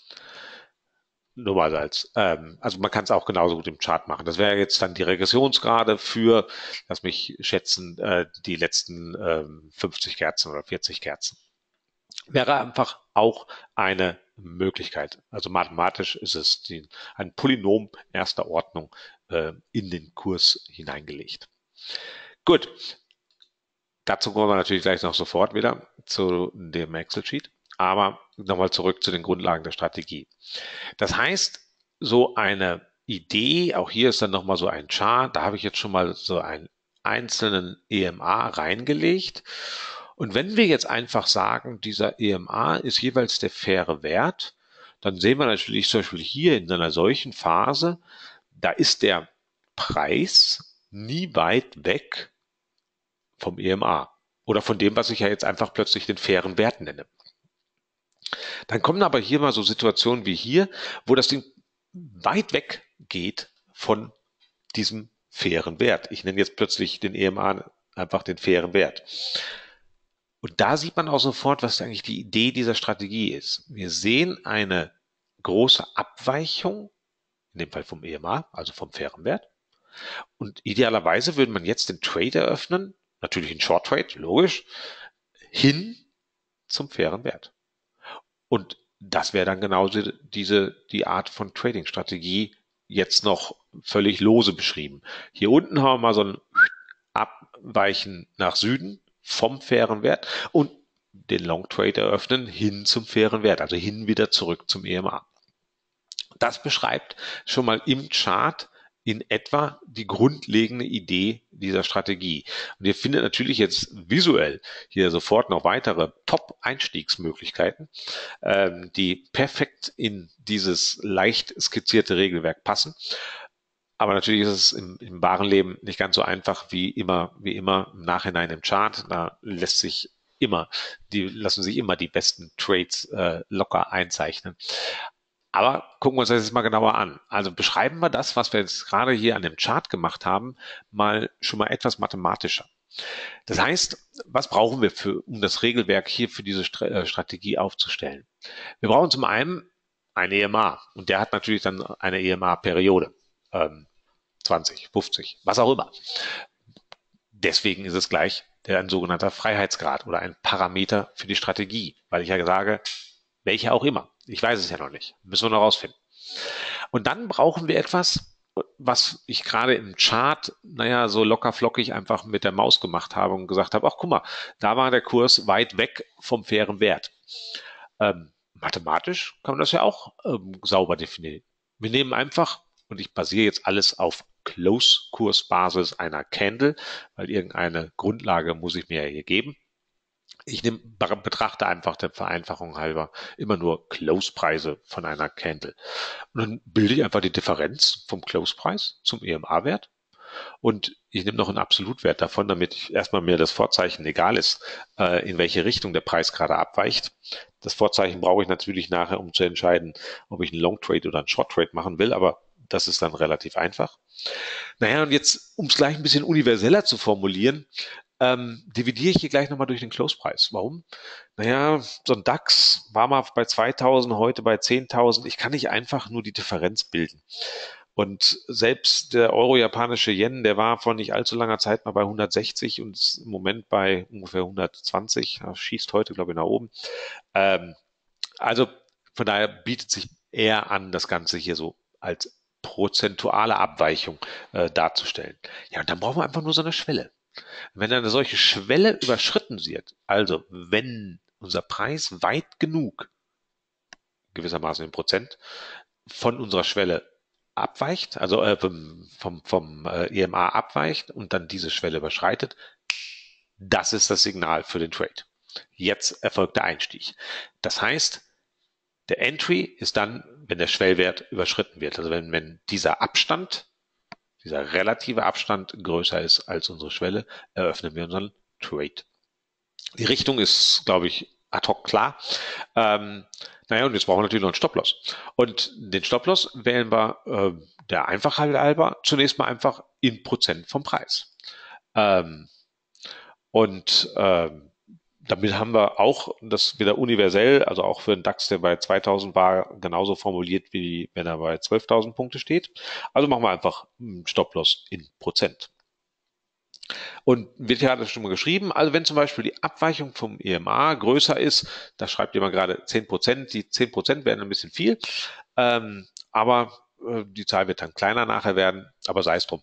S1: Nur mal also man kann es auch genauso gut im Chart machen. Das wäre jetzt dann die Regressionsgrade für, lass mich schätzen, die letzten 50 Kerzen oder 40 Kerzen. Wäre einfach auch eine Möglichkeit. Also mathematisch ist es ein Polynom erster Ordnung in den Kurs hineingelegt. Gut, dazu kommen wir natürlich gleich noch sofort wieder zu dem Excel-Sheet. Aber nochmal zurück zu den Grundlagen der Strategie. Das heißt, so eine Idee, auch hier ist dann nochmal so ein Chart, da habe ich jetzt schon mal so einen einzelnen EMA reingelegt. Und wenn wir jetzt einfach sagen, dieser EMA ist jeweils der faire Wert, dann sehen wir natürlich zum Beispiel hier in einer solchen Phase, da ist der Preis nie weit weg vom EMA oder von dem, was ich ja jetzt einfach plötzlich den fairen Wert nenne. Dann kommen aber hier mal so Situationen wie hier, wo das Ding weit weg geht von diesem fairen Wert. Ich nenne jetzt plötzlich den EMA einfach den fairen Wert. Und da sieht man auch sofort, was eigentlich die Idee dieser Strategie ist. Wir sehen eine große Abweichung, in dem Fall vom EMA, also vom fairen Wert. Und idealerweise würde man jetzt den Trade eröffnen, natürlich ein Short Trade, logisch, hin zum fairen Wert. Und das wäre dann genauso die Art von Trading-Strategie jetzt noch völlig lose beschrieben. Hier unten haben wir mal so ein Abweichen nach Süden vom fairen Wert und den Long Trade eröffnen hin zum fairen Wert, also hin wieder zurück zum EMA. Das beschreibt schon mal im Chart in etwa die grundlegende Idee dieser Strategie. Und ihr findet natürlich jetzt visuell hier sofort noch weitere Top-Einstiegsmöglichkeiten, die perfekt in dieses leicht skizzierte Regelwerk passen. Aber natürlich ist es im wahren Leben nicht ganz so einfach wie immer im Nachhinein im Chart. Da lassen sich immer die besten Trades locker einzeichnen. Aber gucken wir uns das jetzt mal genauer an. Also beschreiben wir das, was wir jetzt gerade hier an dem Chart gemacht haben, schon mal etwas mathematischer. Das heißt, was brauchen wir um das Regelwerk hier für diese Strategie aufzustellen? Wir brauchen zum einen ein EMA und der hat natürlich dann eine EMA-Periode. 20, 50, was auch immer. Deswegen ist es gleich ein sogenannter Freiheitsgrad oder ein Parameter für die Strategie, weil ich ja sage, welche auch immer. Ich weiß es ja noch nicht. Müssen wir noch rausfinden. Und dann brauchen wir etwas, was ich gerade im Chart, so locker flockig einfach mit der Maus gemacht habe und gesagt habe, ach guck mal, da war der Kurs weit weg vom fairen Wert. Mathematisch kann man das ja auch sauber definieren. Wir nehmen einfach, und ich basiere jetzt alles auf Close-Kursbasis einer Candle, weil irgendeine Grundlage muss ich mir ja hier geben. Ich betrachte einfach der Vereinfachung halber immer nur Close-Preise von einer Candle. Und dann bilde ich einfach die Differenz vom Close-Preis zum EMA-Wert. Und ich nehme noch einen Absolutwert davon, damit ich erstmal mir das Vorzeichen egal ist, in welche Richtung der Preis gerade abweicht. Das Vorzeichen brauche ich natürlich nachher, um zu entscheiden, ob ich einen Long Trade oder einen Short Trade machen will, aber das ist dann relativ einfach. Und jetzt, um es gleich ein bisschen universeller zu formulieren, dividiere ich hier gleich nochmal durch den Close-Preis. Warum? So ein DAX war mal bei 2000, heute bei 10.000. Ich kann nicht einfach nur die Differenz bilden. Und selbst der euro-japanische Yen, der war vor nicht allzu langer Zeit mal bei 160 und ist im Moment bei ungefähr 120. Das schießt heute, glaube ich, nach oben. Also von daher bietet sich eher an, das Ganze hier so als prozentuale Abweichung darzustellen. Ja, und dann brauchen wir einfach nur so eine Schwelle. Wenn eine solche Schwelle überschritten wird, also wenn unser Preis weit genug, gewissermaßen in Prozent, von unserer Schwelle abweicht, also vom EMA abweicht und dann diese Schwelle überschreitet, das ist das Signal für den Trade. Jetzt erfolgt der Einstieg. Das heißt, der Entry ist dann, wenn der Schwellwert überschritten wird. Also wenn dieser Abstand, dieser relative Abstand größer ist als unsere Schwelle, eröffnen wir unseren Trade. Die Richtung ist, glaube ich, ad hoc klar. Naja, und jetzt brauchen wir natürlich noch einen Stop-Loss. Und den Stop-Loss wählen wir der Einfachheit halber zunächst mal einfach in Prozent vom Preis. Und damit haben wir auch das wieder universell, also auch für einen DAX, der bei 2000 war, genauso formuliert, wie wenn er bei 12.000 Punkte steht. Also machen wir einfach einen Stop-Loss in Prozent. Und wird ja das schon mal geschrieben, also wenn zum Beispiel die Abweichung vom EMA größer ist, da schreibt jemand gerade 10%, die 10% werden ein bisschen viel, aber die Zahl wird dann kleiner nachher werden, aber sei es drum.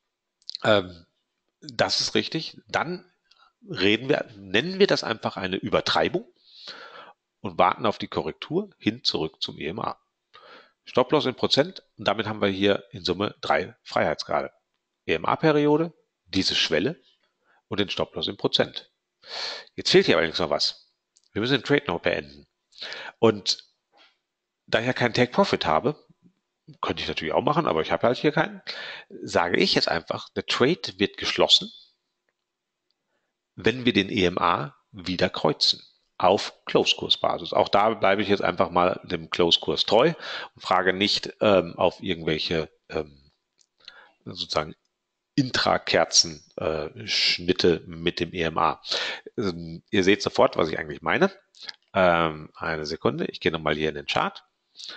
S1: Das ist richtig. Dann nennen wir das einfach eine Übertreibung und warten auf die Korrektur hin zurück zum EMA. Stop-Loss in Prozent und damit haben wir hier in Summe 3 Freiheitsgrade. EMA-Periode, diese Schwelle und den Stop-Loss in Prozent. Jetzt fehlt hier allerdings noch was. Wir müssen den Trade noch beenden. Und da ich ja keinen Take-Profit habe, könnte ich natürlich auch machen, aber ich habe halt hier keinen, sage ich jetzt einfach, der Trade wird geschlossen, wenn wir den EMA wieder kreuzen auf Close-Kurs-Basis. Auch da bleibe ich jetzt einfach mal dem Close-Kurs treu und frage nicht auf irgendwelche sozusagen Intrakerzen-Schnitte mit dem EMA. Ihr seht sofort, was ich eigentlich meine. Eine Sekunde, ich gehe nochmal hier in den Chart.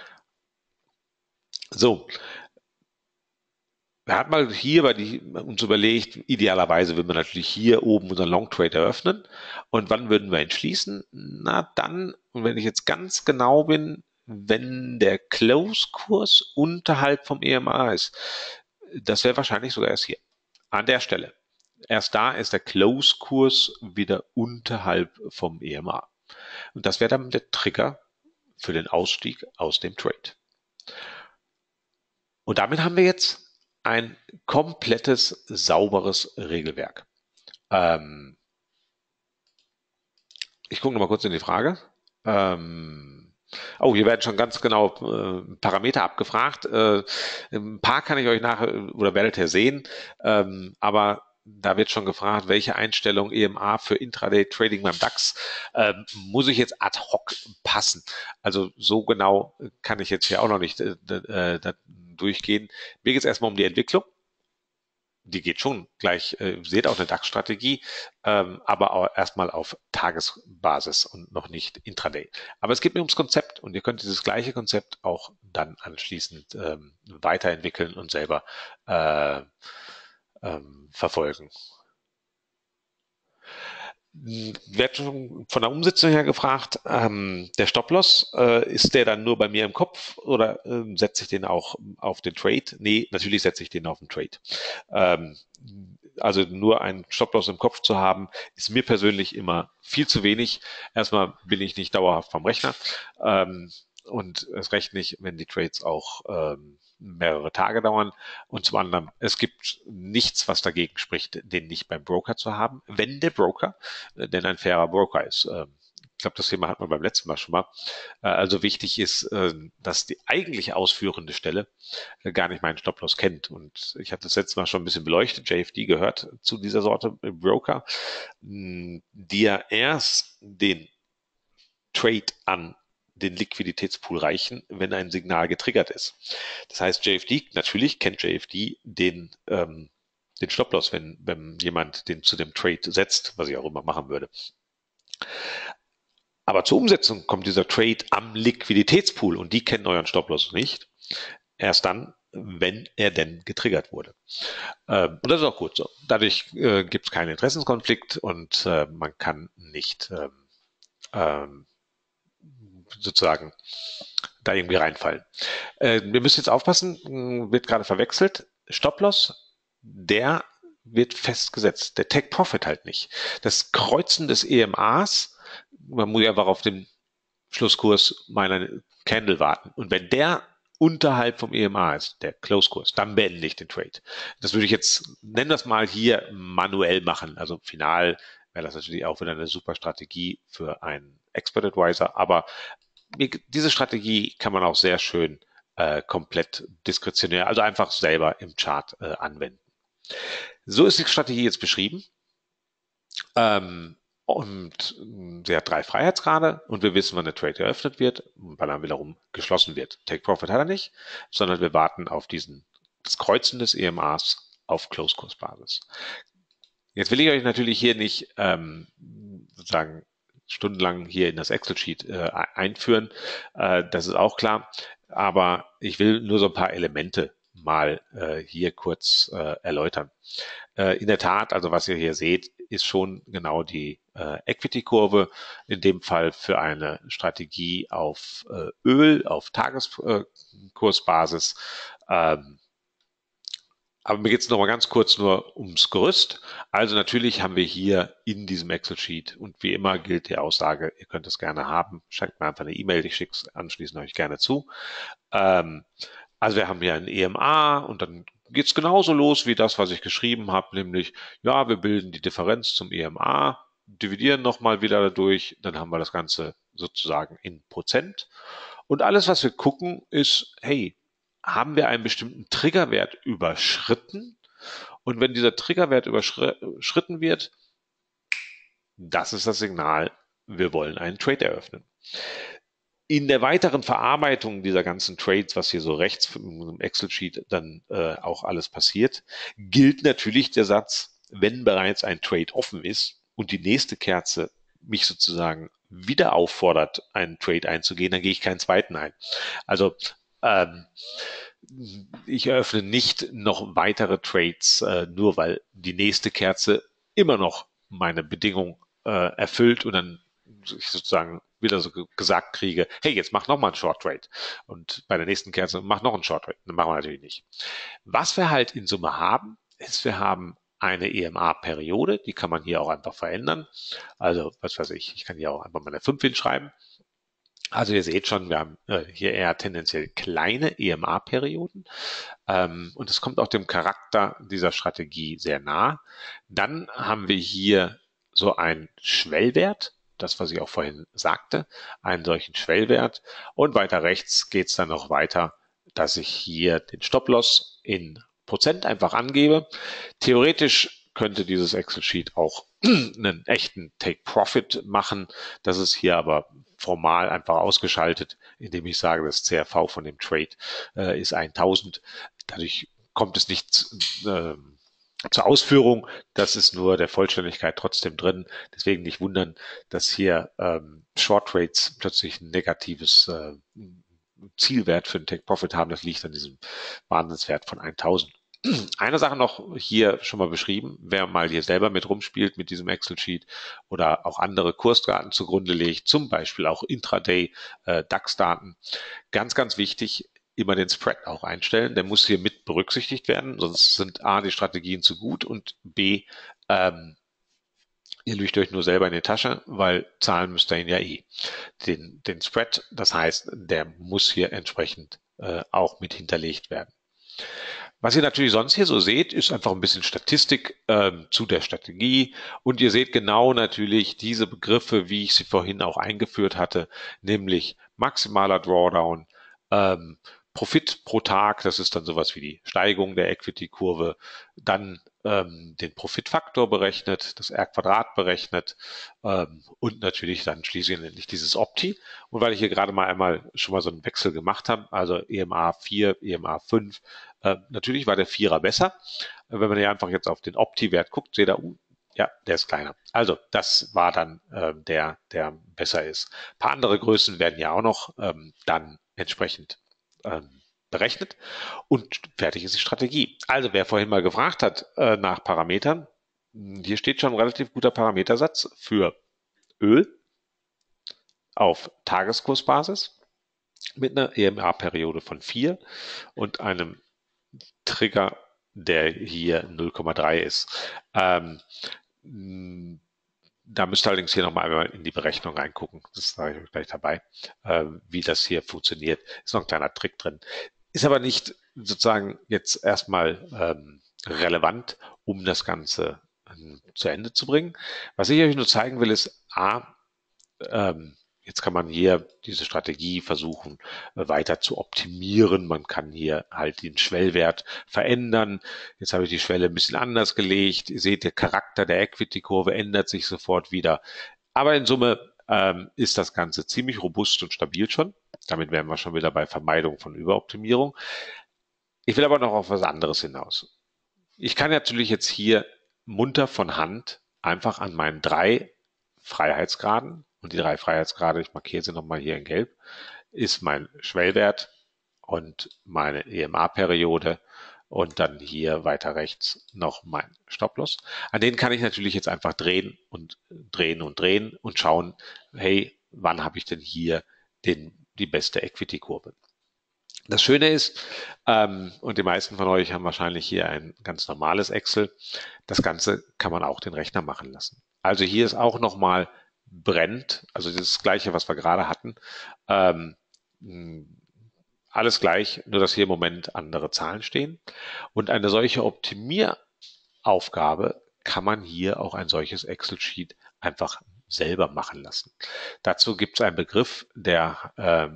S1: So, wir hatten mal hier uns überlegt, idealerweise würden wir natürlich hier oben unseren Long Trade eröffnen. Und wann würden wir ihn schließen? Na dann, und wenn ich jetzt ganz genau bin, wenn der Close-Kurs unterhalb vom EMA ist. Das wäre wahrscheinlich sogar erst hier, an der Stelle. Erst da ist der Close-Kurs wieder unterhalb vom EMA. Und das wäre dann der Trigger für den Ausstieg aus dem Trade. Und damit haben wir jetzt ein komplettes, sauberes Regelwerk. Ich gucke noch mal kurz in die Frage. Oh, hier werden schon ganz genau Parameter abgefragt. Ein paar kann ich euch nachher oder werdet ihr sehen, aber da wird schon gefragt, welche Einstellung EMA für Intraday-Trading beim DAX muss ich jetzt ad hoc passen. Also so genau kann ich jetzt hier auch noch nicht durchgehen. Mir geht es erstmal um die Entwicklung. Die geht schon gleich, seht auch eine DAX-Strategie, aber auch erstmal auf Tagesbasis und noch nicht Intraday. Aber es geht mir ums Konzept und ihr könnt dieses gleiche Konzept auch dann anschließend weiterentwickeln und selber verfolgen. Wird schon von der Umsetzung her gefragt, der Stop-Loss, ist der dann nur bei mir im Kopf oder setze ich den auch auf den Trade? Nee, natürlich setze ich den auf den Trade. Also nur einen Stop-Loss im Kopf zu haben, ist mir persönlich immer viel zu wenig. Erstmal bin ich nicht dauerhaft vom Rechner und es recht nicht, wenn die Trades auch mehrere Tage dauern. Und zum anderen, es gibt nichts, was dagegen spricht, den nicht beim Broker zu haben, wenn der Broker denn ein fairer Broker ist. Ich glaube, das Thema hatten wir beim letzten Mal schon mal. Also wichtig ist, dass die eigentliche ausführende Stelle gar nicht meinen Stop-Loss kennt. Und ich hatte das letzte Mal schon ein bisschen beleuchtet. JFD gehört zu dieser Sorte Broker, die ja erst den Trade an den Liquiditätspool reichen, wenn ein Signal getriggert ist. Das heißt, JFD, natürlich kennt JFD den Stop-Loss, wenn jemand den zu dem Trade setzt, was ich auch immer machen würde. Aber zur Umsetzung kommt dieser Trade am Liquiditätspool und die kennen euren Stop-Loss nicht. Erst dann, wenn er denn getriggert wurde. Und das ist auch gut so. Dadurch gibt es keinen Interessenskonflikt und man kann nicht sozusagen da irgendwie reinfallen. Wir müssen jetzt aufpassen, wird gerade verwechselt. Stop-Loss, der wird festgesetzt. Der Take-Profit halt nicht. Das Kreuzen des EMAs, man muss ja einfach auf den Schlusskurs meiner Candle warten. Und wenn der unterhalb vom EMA ist, der Close-Kurs, dann beende ich den Trade. Das würde ich jetzt, nennen wir es mal hier, manuell machen. Also final wäre das natürlich auch wieder eine super Strategie für einen Expert Advisor, aber diese Strategie kann man auch sehr schön komplett diskretionär, also einfach selber im Chart anwenden. So ist die Strategie jetzt beschrieben. Und sie hat 3 Freiheitsgrade und wir wissen, wann der Trade eröffnet wird und wann er wiederum geschlossen wird. Take Profit hat er nicht, sondern wir warten auf das Kreuzen des EMAs auf Close-Kurs-Basis. Jetzt will ich euch natürlich hier nicht sozusagen stundenlang hier in das Excel-Sheet einführen. Das ist auch klar. Aber ich will nur so ein paar Elemente mal hier kurz erläutern. In der Tat, also was ihr hier seht, ist schon genau die Equity-Kurve, in dem Fall für eine Strategie auf Öl, auf Tageskursbasis. Aber mir geht es noch mal ganz kurz nur ums Gerüst. Also natürlich haben wir hier in diesem Excel-Sheet und wie immer gilt die Aussage, ihr könnt es gerne haben, schreibt mir einfach eine E-Mail, ich schicke es anschließend euch gerne zu. Also wir haben hier ein EMA und dann geht es genauso los wie das, was ich geschrieben habe, nämlich, ja, wir bilden die Differenz zum EMA, dividieren nochmal wieder dadurch, dann haben wir das Ganze sozusagen in Prozent. Und alles, was wir gucken, ist, hey, haben wir einen bestimmten Triggerwert überschritten? Und wenn dieser Triggerwert überschritten wird, das ist das Signal, wir wollen einen Trade eröffnen. In der weiteren Verarbeitung dieser ganzen Trades, was hier so rechts im Excel-Sheet dann auch alles passiert, gilt natürlich der Satz, wenn bereits ein Trade offen ist und die nächste Kerze mich sozusagen wieder auffordert, einen Trade einzugehen, dann gehe ich keinen zweiten ein. Also ich eröffne nicht noch weitere Trades, nur weil die nächste Kerze immer noch meine Bedingung erfüllt und dann ich sozusagen wieder so gesagt kriege, hey, jetzt mach noch mal einen Short Trade und bei der nächsten Kerze mach noch einen Short Trade. Das machen wir natürlich nicht. Was wir halt in Summe haben, ist, wir haben eine EMA-Periode, die kann man hier auch einfach verändern. Also, was weiß ich kann hier auch einfach mal eine 5 hinschreiben. Also ihr seht schon, wir haben hier eher tendenziell kleine EMA-Perioden und es kommt auch dem Charakter dieser Strategie sehr nah. Dann haben wir hier so einen Schwellwert, das, was ich auch vorhin sagte, einen solchen Schwellwert. Und weiter rechts geht es dann noch weiter, dass ich hier den Stop-Loss in Prozent einfach angebe. Theoretisch könnte dieses Excel-Sheet auch einen echten Take-Profit machen. Das ist hier aber formal einfach ausgeschaltet, indem ich sage, das CRV von dem Trade ist 1000. Dadurch kommt es nicht zur Ausführung. Das ist nur der Vollständigkeit trotzdem drin. Deswegen nicht wundern, dass hier Short Trades plötzlich ein negatives Zielwert für den Take Profit haben. Das liegt an diesem Wahnsinnswert von 1000. Eine Sache noch hier schon mal beschrieben, wer mal hier selber mit rumspielt mit diesem Excel-Sheet oder auch andere Kursdaten zugrunde legt, zum Beispiel auch Intraday, DAX-Daten. Ganz, ganz wichtig, immer den Spread auch einstellen. Der muss hier mit berücksichtigt werden, sonst sind A, die Strategien zu gut und B, ihr lügt euch nur selber in die Tasche, weil zahlen müsst ihr ihn ja eh. Den Spread, das heißt, der muss hier entsprechend auch mit hinterlegt werden. Was ihr natürlich sonst hier so seht, ist einfach ein bisschen Statistik zu der Strategie und ihr seht genau natürlich diese Begriffe, wie ich sie vorhin auch eingeführt hatte, nämlich maximaler Drawdown, Profit pro Tag, das ist dann sowas wie die Steigung der Equity-Kurve, dann den Profitfaktor berechnet, das R-Quadrat berechnet und natürlich dann schließlich dieses Opti. Und weil ich hier gerade mal einmal schon mal so einen Wechsel gemacht habe, also EMA 4, EMA 5, natürlich war der Vierer besser. Wenn man hier einfach jetzt auf den Opti-Wert guckt, seht ihr, ja, der ist kleiner. Also das war dann der besser ist. Ein paar andere Größen werden ja auch noch dann entsprechend berechnet und fertig ist die Strategie. Also wer vorhin mal gefragt hat nach Parametern, hier steht schon ein relativ guter Parametersatz für Öl auf Tageskursbasis mit einer EMA-Periode von 4 und einem Trigger, der hier 0,3 ist. Da müsst ihr allerdings hier nochmal einmal in die Berechnung reingucken. Das sage ich euch gleich dabei, wie das hier funktioniert. Ist noch ein kleiner Trick drin. Ist aber nicht sozusagen jetzt erstmal relevant, um das Ganze zu Ende zu bringen. Was ich euch nur zeigen will, ist jetzt kann man hier diese Strategie versuchen weiter zu optimieren. Man kann hier halt den Schwellwert verändern. Jetzt habe ich die Schwelle ein bisschen anders gelegt. Ihr seht, der Charakter der Equity-Kurve ändert sich sofort wieder. Aber in Summe ist das Ganze ziemlich robust und stabil schon. Damit wären wir schon wieder bei Vermeidung von Überoptimierung. Ich will aber noch auf was anderes hinaus. Ich kann natürlich jetzt hier munter von Hand einfach an meinen 3 Freiheitsgraden, und die 3 Freiheitsgrade, ich markiere sie nochmal hier in Gelb, ist mein Schwellwert und meine EMA-Periode und dann hier weiter rechts noch mein Stop-Loss. An denen kann ich natürlich jetzt einfach drehen und drehen und drehen und schauen, hey, wann habe ich denn hier die beste Equity-Kurve? Das Schöne ist, und die meisten von euch haben wahrscheinlich hier ein ganz normales Excel, das Ganze kann man auch den Rechner machen lassen. Also hier ist auch nochmal brennt, also das Gleiche, was wir gerade hatten. Ähm, Alles gleich, nur dass hier im Moment andere Zahlen stehen. Und eine solche Optimieraufgabe kann man hier auch ein solches Excel-Sheet einfach selber machen lassen. Dazu gibt es einen Begriff, der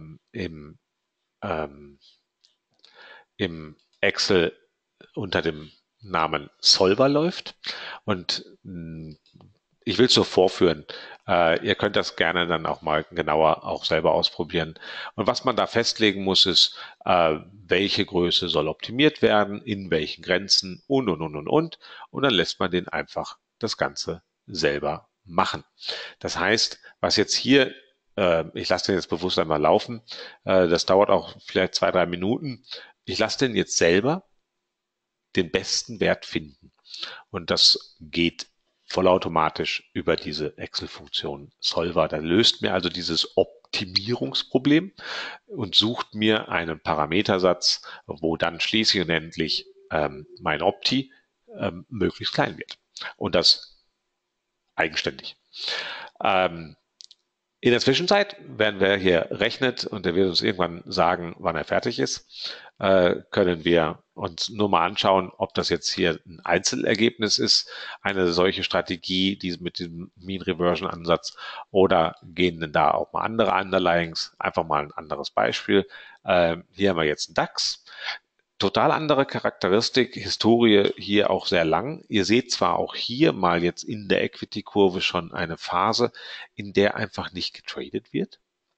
S1: ähm, im Excel unter dem Namen Solver läuft. Und ich will es so vorführen. Ihr könnt das gerne dann auch mal genauer auch selber ausprobieren. Und was man da festlegen muss, ist, welche Größe soll optimiert werden, in welchen Grenzen und. Und dann lässt man den einfach das Ganze selber machen. Das heißt, was jetzt hier, ich lasse den jetzt bewusst einmal laufen, das dauert auch vielleicht 2, 3 Minuten. Ich lasse den jetzt selber den besten Wert finden. Und das geht vollautomatisch über diese Excel-Funktion Solver. Da löst mir also dieses Optimierungsproblem und sucht mir einen Parametersatz, wo dann schließlich und endlich mein Opti möglichst klein wird. Und das eigenständig. In der Zwischenzeit, wenn wer hier rechnet und der wird uns irgendwann sagen, wann er fertig ist, können wir uns nur mal anschauen, ob das jetzt hier ein Einzelergebnis ist, eine solche Strategie, die mit dem Mean Reversion Ansatz, oder gehen denn da auch mal andere Underlyings? Einfach mal ein anderes Beispiel. Hier haben wir jetzt einen DAX. Total andere Charakteristik, Historie hier auch sehr lang. Ihr seht zwar auch hier mal jetzt in der Equity-Kurve schon eine Phase, in der einfach nicht getradet wird.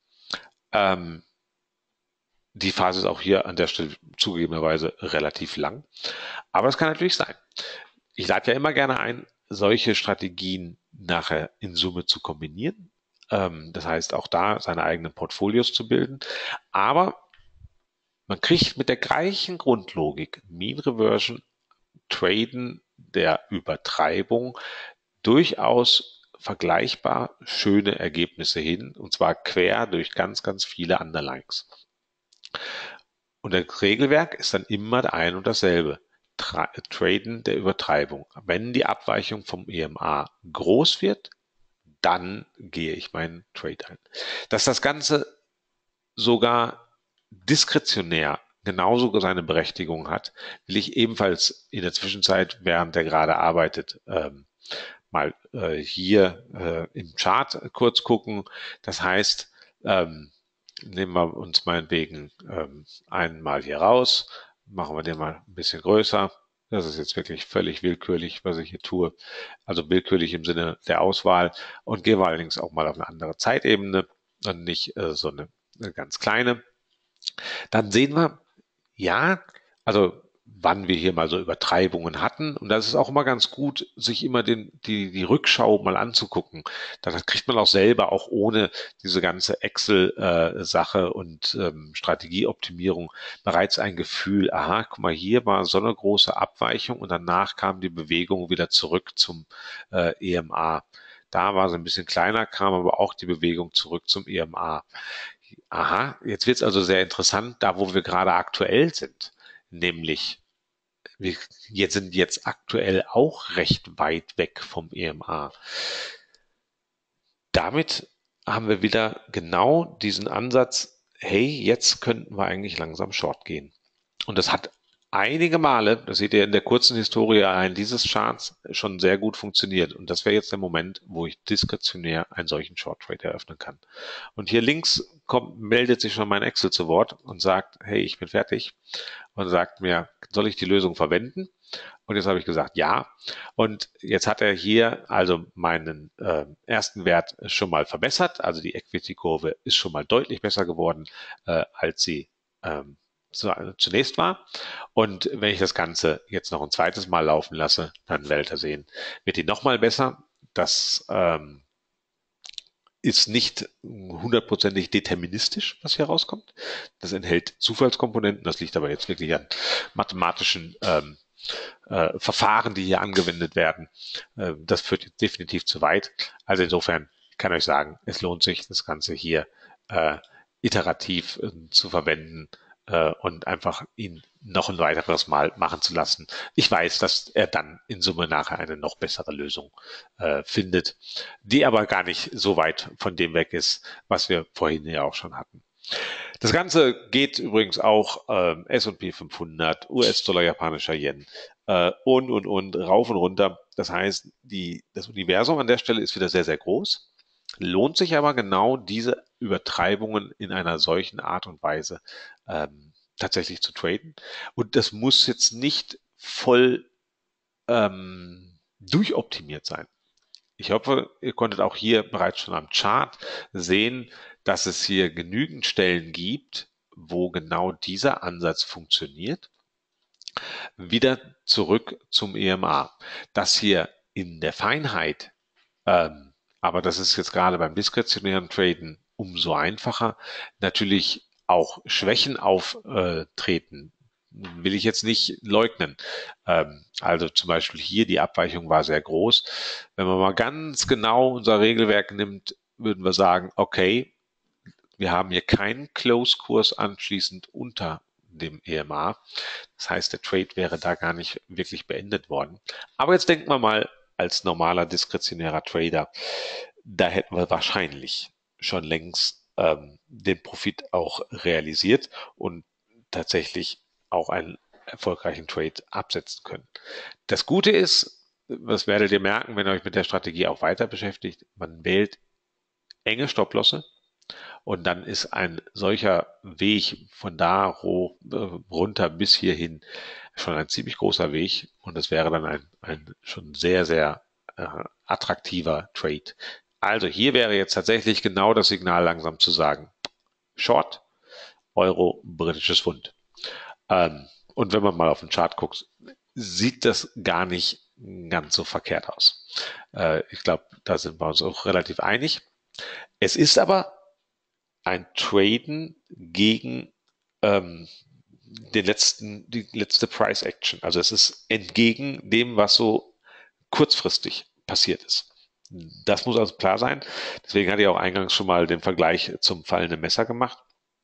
S1: Die Phase ist auch hier an der Stelle zugegebenerweise relativ lang. Aber es kann natürlich sein. Ich lade ja immer gerne ein, solche Strategien nachher in Summe zu kombinieren. Das heißt, auch da seine eigenen Portfolios zu bilden. Aber man kriegt mit der gleichen Grundlogik Mean Reversion, Traden der Übertreibung durchaus vergleichbar schöne Ergebnisse hin, und zwar quer durch ganz, ganz viele Underlyings. Und das Regelwerk ist dann immer ein und dasselbe. Traden der Übertreibung. Wenn die Abweichung vom EMA groß wird, dann gehe ich meinen Trade ein. Dass das Ganze sogar diskretionär genauso seine Berechtigung hat, will ich ebenfalls in der Zwischenzeit, während der gerade arbeitet, mal hier im Chart kurz gucken. Das heißt, nehmen wir uns meinetwegen einmal hier raus, machen wir den mal ein bisschen größer. Das ist jetzt wirklich völlig willkürlich, was ich hier tue. Also willkürlich im Sinne der Auswahl, und gehen wir allerdings auch mal auf eine andere Zeitebene und nicht so eine ganz kleine. Dann sehen wir, ja, also wann wir hier mal so Übertreibungen hatten. Und das ist auch immer ganz gut, sich immer die Rückschau mal anzugucken. Das kriegt man auch selber, auch ohne diese ganze Excel-Sache und Strategieoptimierung, bereits ein Gefühl, aha, guck mal, hier war so eine große Abweichung und danach kam die Bewegung wieder zurück zum EMA. Da war sie ein bisschen kleiner, kam aber auch die Bewegung zurück zum EMA. Aha, jetzt wird es also sehr interessant, da wo wir gerade aktuell sind, nämlich wir sind jetzt aktuell auch recht weit weg vom EMA. damit haben wir wieder genau diesen Ansatz, hey, jetzt könnten wir eigentlich langsam Short gehen. Und das hat einige Male, das seht ihr in der kurzen Historie ein, dieses Charts schon sehr gut funktioniert. Und das wäre jetzt der Moment, wo ich diskretionär einen solchen Short Trade eröffnen kann. Und hier links meldet sich schon mein Excel zu Wort und sagt, hey, ich bin fertig. Und sagt mir, soll ich die Lösung verwenden? Und jetzt habe ich gesagt, ja. Und jetzt hat er hier also meinen ersten Wert schon mal verbessert. Also die Equity-Kurve ist schon mal deutlich besser geworden, als sie zunächst war. Und wenn ich das Ganze jetzt noch ein zweites Mal laufen lasse, dann werdet ihr sehen, wird die nochmal besser. Das ist nicht hundertprozentig deterministisch, was hier rauskommt. Das enthält Zufallskomponenten. Das liegt aber jetzt wirklich an mathematischen Verfahren, die hier angewendet werden. Das führt jetzt definitiv zu weit. Also insofern kann ich euch sagen, es lohnt sich, das Ganze hier iterativ zu verwenden und einfach ihn noch ein weiteres Mal machen zu lassen. Ich weiß, dass er dann in Summe nachher eine noch bessere Lösung findet, die aber gar nicht so weit von dem weg ist, was wir vorhin ja auch schon hatten. Das Ganze geht übrigens auch S&P 500, US-Dollar, japanischer Yen und rauf und runter. Das heißt, das Universum an der Stelle ist wieder sehr, sehr groß. Lohnt sich aber genau diese Übertreibungen in einer solchen Art und Weise tatsächlich zu traden. Und das muss jetzt nicht voll durchoptimiert sein. Ich hoffe, ihr konntet auch hier bereits schon am Chart sehen, dass es hier genügend Stellen gibt, wo genau dieser Ansatz funktioniert. Wieder zurück zum EMA. Das hier in der Feinheit, aber das ist jetzt gerade beim diskretionären Traden umso einfacher, natürlich auch Schwächen auftreten, will ich jetzt nicht leugnen. Also zum Beispiel hier, die Abweichung war sehr groß. Wenn man mal ganz genau unser Regelwerk nimmt, würden wir sagen, okay, wir haben hier keinen Close-Kurs anschließend unter dem EMA. Das heißt, der Trade wäre da gar nicht wirklich beendet worden. Aber jetzt denken wir mal als normaler diskretionärer Trader, da hätten wir wahrscheinlich schon längst den Profit auch realisiert und tatsächlich auch einen erfolgreichen Trade absetzen können. Das Gute ist, das werdet ihr merken, wenn ihr euch mit der Strategie auch weiter beschäftigt, man wählt enge Stopplosse und dann ist ein solcher Weg von da runter bis hierhin schon ein ziemlich großer Weg und es wäre dann ein schon sehr, sehr attraktiver Trade. Also hier wäre jetzt tatsächlich genau das Signal langsam zu sagen, Short, Euro, britisches Pfund. Und wenn man mal auf den Chart guckt, sieht das gar nicht ganz so verkehrt aus. Ich glaube, da sind wir uns auch relativ einig. Es ist aber ein Traden gegen die letzte Price Action. Also es ist entgegen dem, was so kurzfristig passiert ist. Das muss also klar sein. Deswegen hatte ich auch eingangs schon mal den Vergleich zum fallenden Messer gemacht.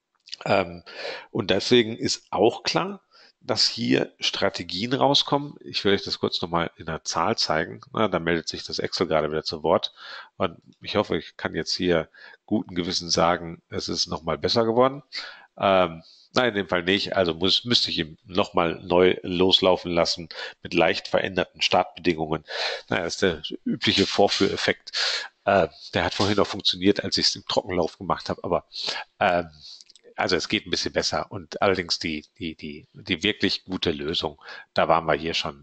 S1: Und deswegen ist auch klar, dass hier Strategien rauskommen. Ich will euch das kurz nochmal in der Zahl zeigen. Da meldet sich das Excel gerade wieder zu Wort. Und ich hoffe, ich kann jetzt hier guten Gewissens sagen, es ist nochmal besser geworden. Nein, in dem Fall nicht. Also müsste ich ihn nochmal neu loslaufen lassen mit leicht veränderten Startbedingungen. Naja, das ist der übliche Vorführeffekt. Der hat vorhin auch funktioniert, als ich es im Trockenlauf gemacht habe. Aber also es geht ein bisschen besser und allerdings die wirklich gute Lösung, da waren wir hier schon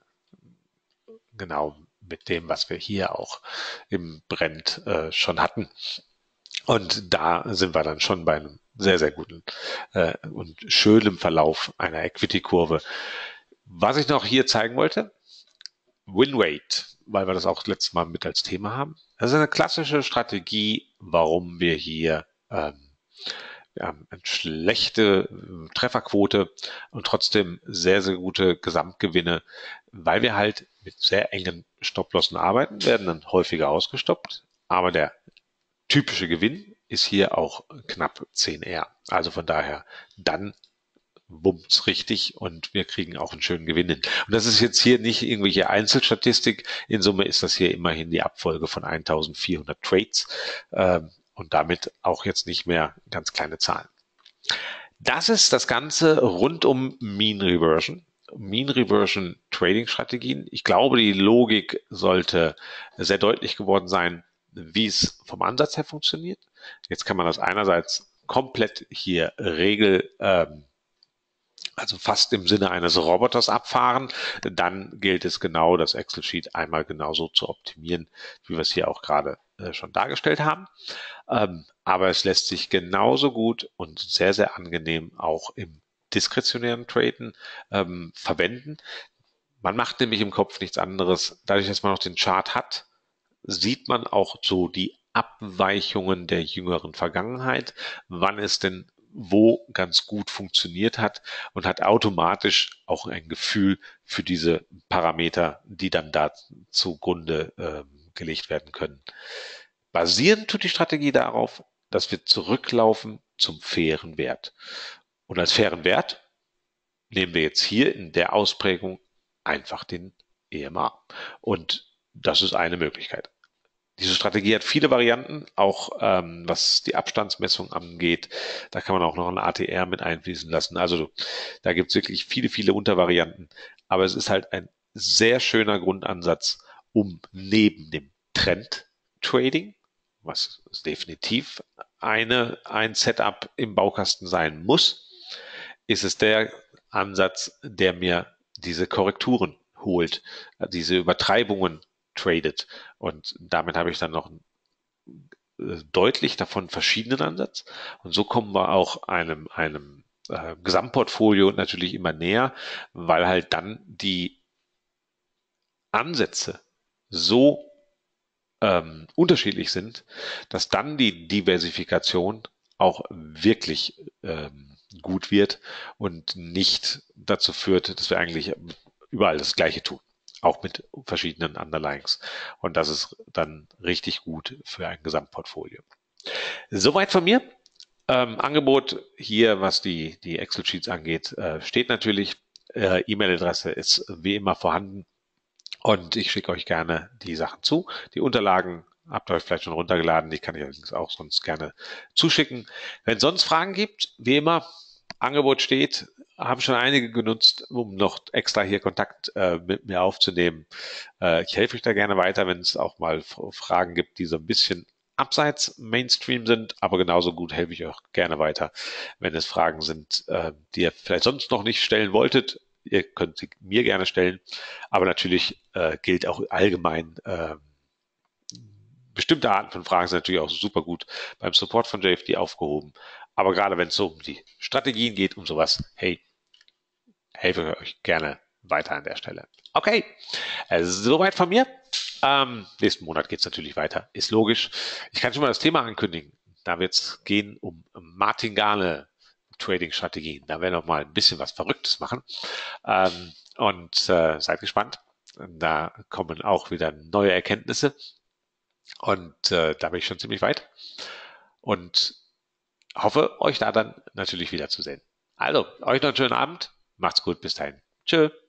S1: genau mit dem, was wir hier auch im Brent schon hatten. Und da sind wir dann schon bei einem sehr, sehr guten und schönen Verlauf einer Equity-Kurve. Was ich noch hier zeigen wollte, Win-Rate, weil wir das auch letztes Mal mit als Thema haben. Das ist eine klassische Strategie, warum wir hier wir haben eine schlechte Trefferquote und trotzdem sehr, sehr gute Gesamtgewinne, weil wir halt mit sehr engen Stopplossen arbeiten, werden dann häufiger ausgestoppt, aber der typische Gewinn ist hier auch knapp 10R. Also von daher dann bums richtig und wir kriegen auch einen schönen Gewinn hin. Und das ist jetzt hier nicht irgendwelche Einzelstatistik. In Summe ist das hier immerhin die Abfolge von 1400 Trades und damit auch jetzt nicht mehr ganz kleine Zahlen. Das ist das Ganze rund um Mean Reversion. Mean Reversion Trading Strategien. Ich glaube, die Logik sollte sehr deutlich geworden sein, wie es vom Ansatz her funktioniert. Jetzt kann man das einerseits komplett hier also fast im Sinne eines Roboters abfahren. Dann gilt es genau, das Excel-Sheet einmal genauso zu optimieren, wie wir es hier auch gerade schon dargestellt haben. Aber es lässt sich genauso gut und sehr, sehr angenehm auch im diskretionären Traden verwenden. Man macht nämlich im Kopf nichts anderes. Dadurch, dass man noch den Chart hat, sieht man auch so die Abweichungen der jüngeren Vergangenheit, wann es denn wo ganz gut funktioniert hat und hat automatisch auch ein Gefühl für diese Parameter, die dann da zugrunde gelegt werden können. Basierend tut die Strategie darauf, dass wir zurücklaufen zum fairen Wert. Und als fairen Wert nehmen wir jetzt hier in der Ausprägung einfach den EMA. Und das ist eine Möglichkeit. Diese Strategie hat viele Varianten, auch was die Abstandsmessung angeht. Da kann man auch noch ein ATR mit einfließen lassen. Also da gibt es wirklich viele, viele Untervarianten. Aber es ist halt ein sehr schöner Grundansatz, um neben dem Trend-Trading, was definitiv ein Setup im Baukasten sein muss, ist es der Ansatz, der mir diese Korrekturen holt, diese Übertreibungen tradet. Und damit habe ich dann noch einen deutlich davon verschiedenen Ansatz. Und so kommen wir auch einem Gesamtportfolio natürlich immer näher, weil halt dann die Ansätze so unterschiedlich sind, dass dann die Diversifikation auch wirklich gut wird und nicht dazu führt, dass wir eigentlich überall das Gleiche tun, auch mit verschiedenen Underlyings. Und das ist dann richtig gut für ein Gesamtportfolio. Soweit von mir. Angebot hier, was die Excel-Sheets angeht, steht natürlich. E-Mail-Adresse ist wie immer vorhanden. Und ich schicke euch gerne die Sachen zu. Die Unterlagen habt ihr euch vielleicht schon runtergeladen. Die kann ich allerdings auch sonst gerne zuschicken. Wenn es sonst Fragen gibt, wie immer, Angebot steht. Haben schon einige genutzt, um noch extra hier Kontakt mit mir aufzunehmen. Ich helfe euch da gerne weiter, wenn es auch mal Fragen gibt, die so ein bisschen abseits Mainstream sind. Aber genauso gut helfe ich euch gerne weiter, wenn es Fragen sind, die ihr vielleicht sonst noch nicht stellen wolltet. Ihr könnt sie mir gerne stellen, aber natürlich gilt auch allgemein, bestimmte Arten von Fragen sind natürlich auch super gut beim Support von JFD aufgehoben. Aber gerade wenn es so um die Strategien geht, um sowas, hey, helfe euch gerne weiter an der Stelle. Okay, soweit von mir. Nächsten Monat geht es natürlich weiter, ist logisch. Ich kann schon mal das Thema ankündigen. Da wird es gehen um Martingale Trading-Strategien. Da werden wir noch mal ein bisschen was Verrücktes machen. Und seid gespannt. Da kommen auch wieder neue Erkenntnisse. Und da bin ich schon ziemlich weit. Und hoffe, euch da dann natürlich wiederzusehen. Also, euch noch einen schönen Abend. Macht's gut. Bis dahin. Tschö.